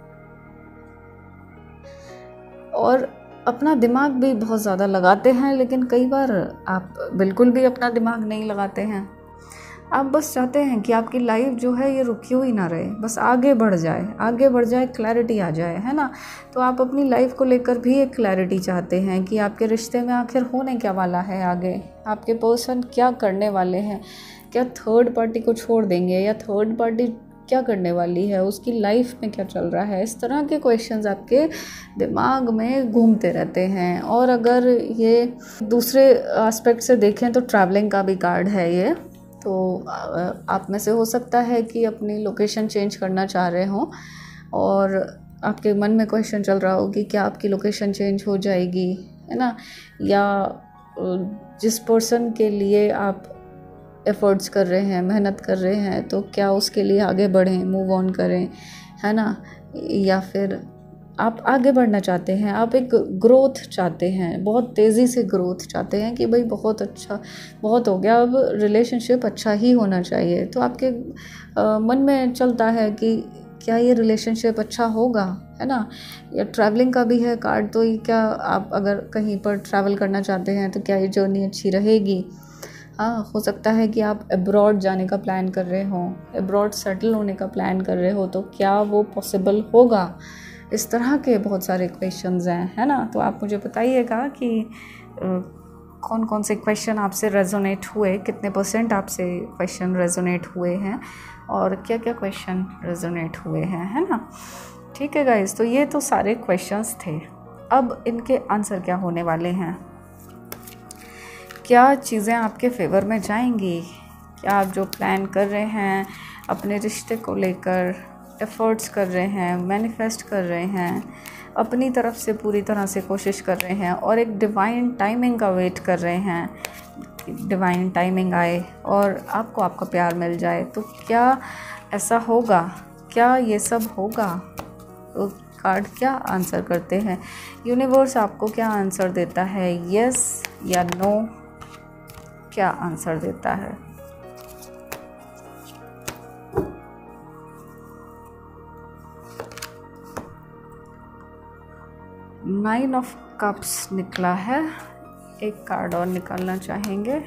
और अपना दिमाग भी बहुत ज़्यादा लगाते हैं, लेकिन कई बार आप बिल्कुल भी अपना दिमाग नहीं लगाते हैं। आप बस चाहते हैं कि आपकी लाइफ जो है ये रुकी हुई ना रहे, बस आगे बढ़ जाए, आगे बढ़ जाए, क्लैरिटी आ जाए, है ना। तो आप अपनी लाइफ को लेकर भी एक क्लैरिटी चाहते हैं कि आपके रिश्ते में आखिर होने क्या वाला है, आगे आपके पर्सन क्या करने वाले हैं, क्या थर्ड पार्टी को छोड़ देंगे या थर्ड पार्टी क्या करने वाली है, उसकी लाइफ में क्या चल रहा है। इस तरह के क्वेश्चंस आपके दिमाग में घूमते रहते हैं। और अगर ये दूसरे एस्पेक्ट से देखें तो ट्रैवलिंग का भी कार्ड है ये। तो आप में से हो सकता है कि अपनी लोकेशन चेंज करना चाह रहे हों और आपके मन में क्वेश्चन चल रहा हो कि क्या आपकी लोकेशन चेंज हो जाएगी, है ना, या जिस पर्सन के लिए आप एफर्ट्स कर रहे हैं, मेहनत कर रहे हैं, तो क्या उसके लिए आगे बढ़ें, मूव ऑन करें, है ना, या फिर आप आगे बढ़ना चाहते हैं, आप एक ग्रोथ चाहते हैं, बहुत तेज़ी से ग्रोथ चाहते हैं कि भाई बहुत अच्छा, बहुत हो गया, अब रिलेशनशिप अच्छा ही होना चाहिए। तो आपके आ, मन में चलता है कि क्या ये रिलेशनशिप अच्छा होगा, है ना। या ट्रैवलिंग का भी है कार्ड, तो ये क्या आप अगर कहीं पर ट्रैवल करना चाहते हैं तो क्या ये जर्नी अच्छी रहेगी। हाँ, हो सकता है कि आप अब्रॉड जाने का प्लान कर रहे हो, अब्रॉड सेटल होने का प्लान कर रहे हो, तो क्या वो पॉसिबल होगा। इस तरह के बहुत सारे क्वेश्चंस हैं, है ना। तो आप मुझे बताइएगा कि आ, कौन कौन से क्वेश्चन आपसे रेजोनेट हुए, कितने परसेंट आपसे क्वेश्चन रेजोनेट हुए हैं और क्या क्या क्वेश्चन रेजोनेट हुए हैं, है ना। ठीक है गाइस, तो ये तो सारे क्वेश्चंस थे। अब इनके आंसर क्या होने वाले हैं, क्या चीज़ें आपके फेवर में जाएंगी, क्या आप जो प्लान कर रहे हैं अपने रिश्ते को लेकर, एफर्ट्स कर रहे हैं, मैनिफेस्ट कर रहे हैं, अपनी तरफ से पूरी तरह से कोशिश कर रहे हैं और एक डिवाइन टाइमिंग का वेट कर रहे हैं, डिवाइन टाइमिंग आए और आपको आपका प्यार मिल जाए, तो क्या ऐसा होगा, क्या ये सब होगा। तो कार्ड क्या आंसर करते हैं, यूनिवर्स आपको क्या आंसर देता है, यस या नो, क्या आंसर देता है। नाइन ऑफ कप्स निकला है, एक कार्ड और निकालना चाहेंगे।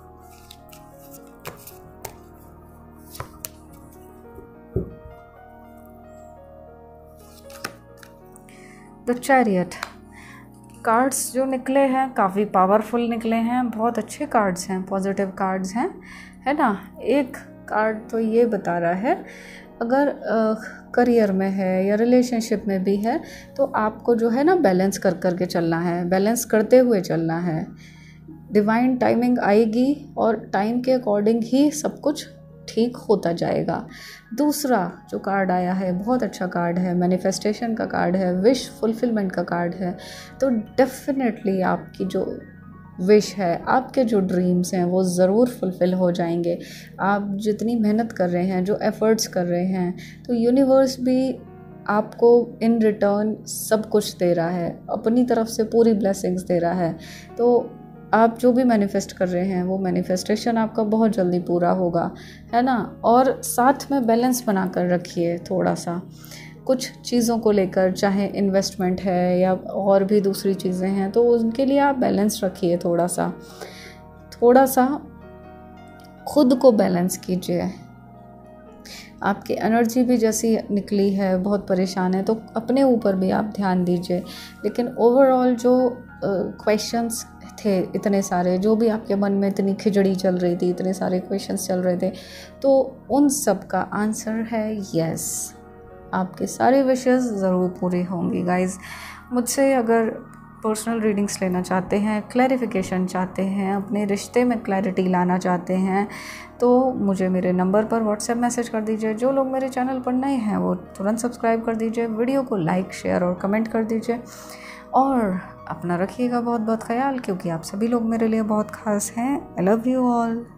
द चैरियट कार्ड्स जो निकले हैं काफ़ी पावरफुल निकले हैं, बहुत अच्छे कार्ड्स हैं, पॉजिटिव कार्ड्स हैं, है ना। एक कार्ड तो ये बता रहा है अगर करियर में है या रिलेशनशिप में भी है तो आपको जो है ना बैलेंस कर कर के चलना है, बैलेंस करते हुए चलना है। डिवाइन टाइमिंग आएगी और टाइम के अकॉर्डिंग ही सब कुछ ठीक होता जाएगा। दूसरा जो कार्ड आया है बहुत अच्छा कार्ड है, मैनिफेस्टेशन का कार्ड है, विश फुलफिलमेंट का कार्ड है। तो डेफिनेटली आपकी जो विश है, आपके जो ड्रीम्स हैं वो ज़रूर फुलफ़िल हो जाएंगे। आप जितनी मेहनत कर रहे हैं, जो एफ़र्ट्स कर रहे हैं, तो यूनिवर्स भी आपको इन रिटर्न सब कुछ दे रहा है, अपनी तरफ से पूरी ब्लेसिंग्स दे रहा है। तो आप जो भी मैनिफेस्ट कर रहे हैं वो मैनिफेस्टेशन आपका बहुत जल्दी पूरा होगा, है ना। और साथ में बैलेंस बना कर रखिए थोड़ा सा, कुछ चीज़ों को लेकर, चाहे इन्वेस्टमेंट है या और भी दूसरी चीज़ें हैं, तो उनके लिए आप बैलेंस रखिए, थोड़ा सा थोड़ा सा खुद को बैलेंस कीजिए। आपकी एनर्जी भी जैसी निकली है बहुत परेशान है, तो अपने ऊपर भी आप ध्यान दीजिए। लेकिन ओवरऑल जो क्वेश्चंस uh, थे इतने सारे, जो भी आपके मन में इतनी खिचड़ी चल रही थी, इतने सारे क्वेश्चंस चल रहे थे, तो उन सब का आंसर है यस। आपके सारे विशेस ज़रूर पूरी होंगी गाइज़। मुझसे अगर पर्सनल रीडिंग्स लेना चाहते हैं, क्लैरिफिकेशन चाहते हैं, अपने रिश्ते में क्लैरिटी लाना चाहते हैं, तो मुझे मेरे नंबर पर व्हाट्सएप मैसेज कर दीजिए। जो लोग मेरे चैनल पर नए हैं वो तुरंत सब्सक्राइब कर दीजिए, वीडियो को लाइक, शेयर और कमेंट कर दीजिए। और अपना रखिएगा बहुत बहुत ख्याल, क्योंकि आप सभी लोग मेरे लिए बहुत ख़ास हैं। I love you all.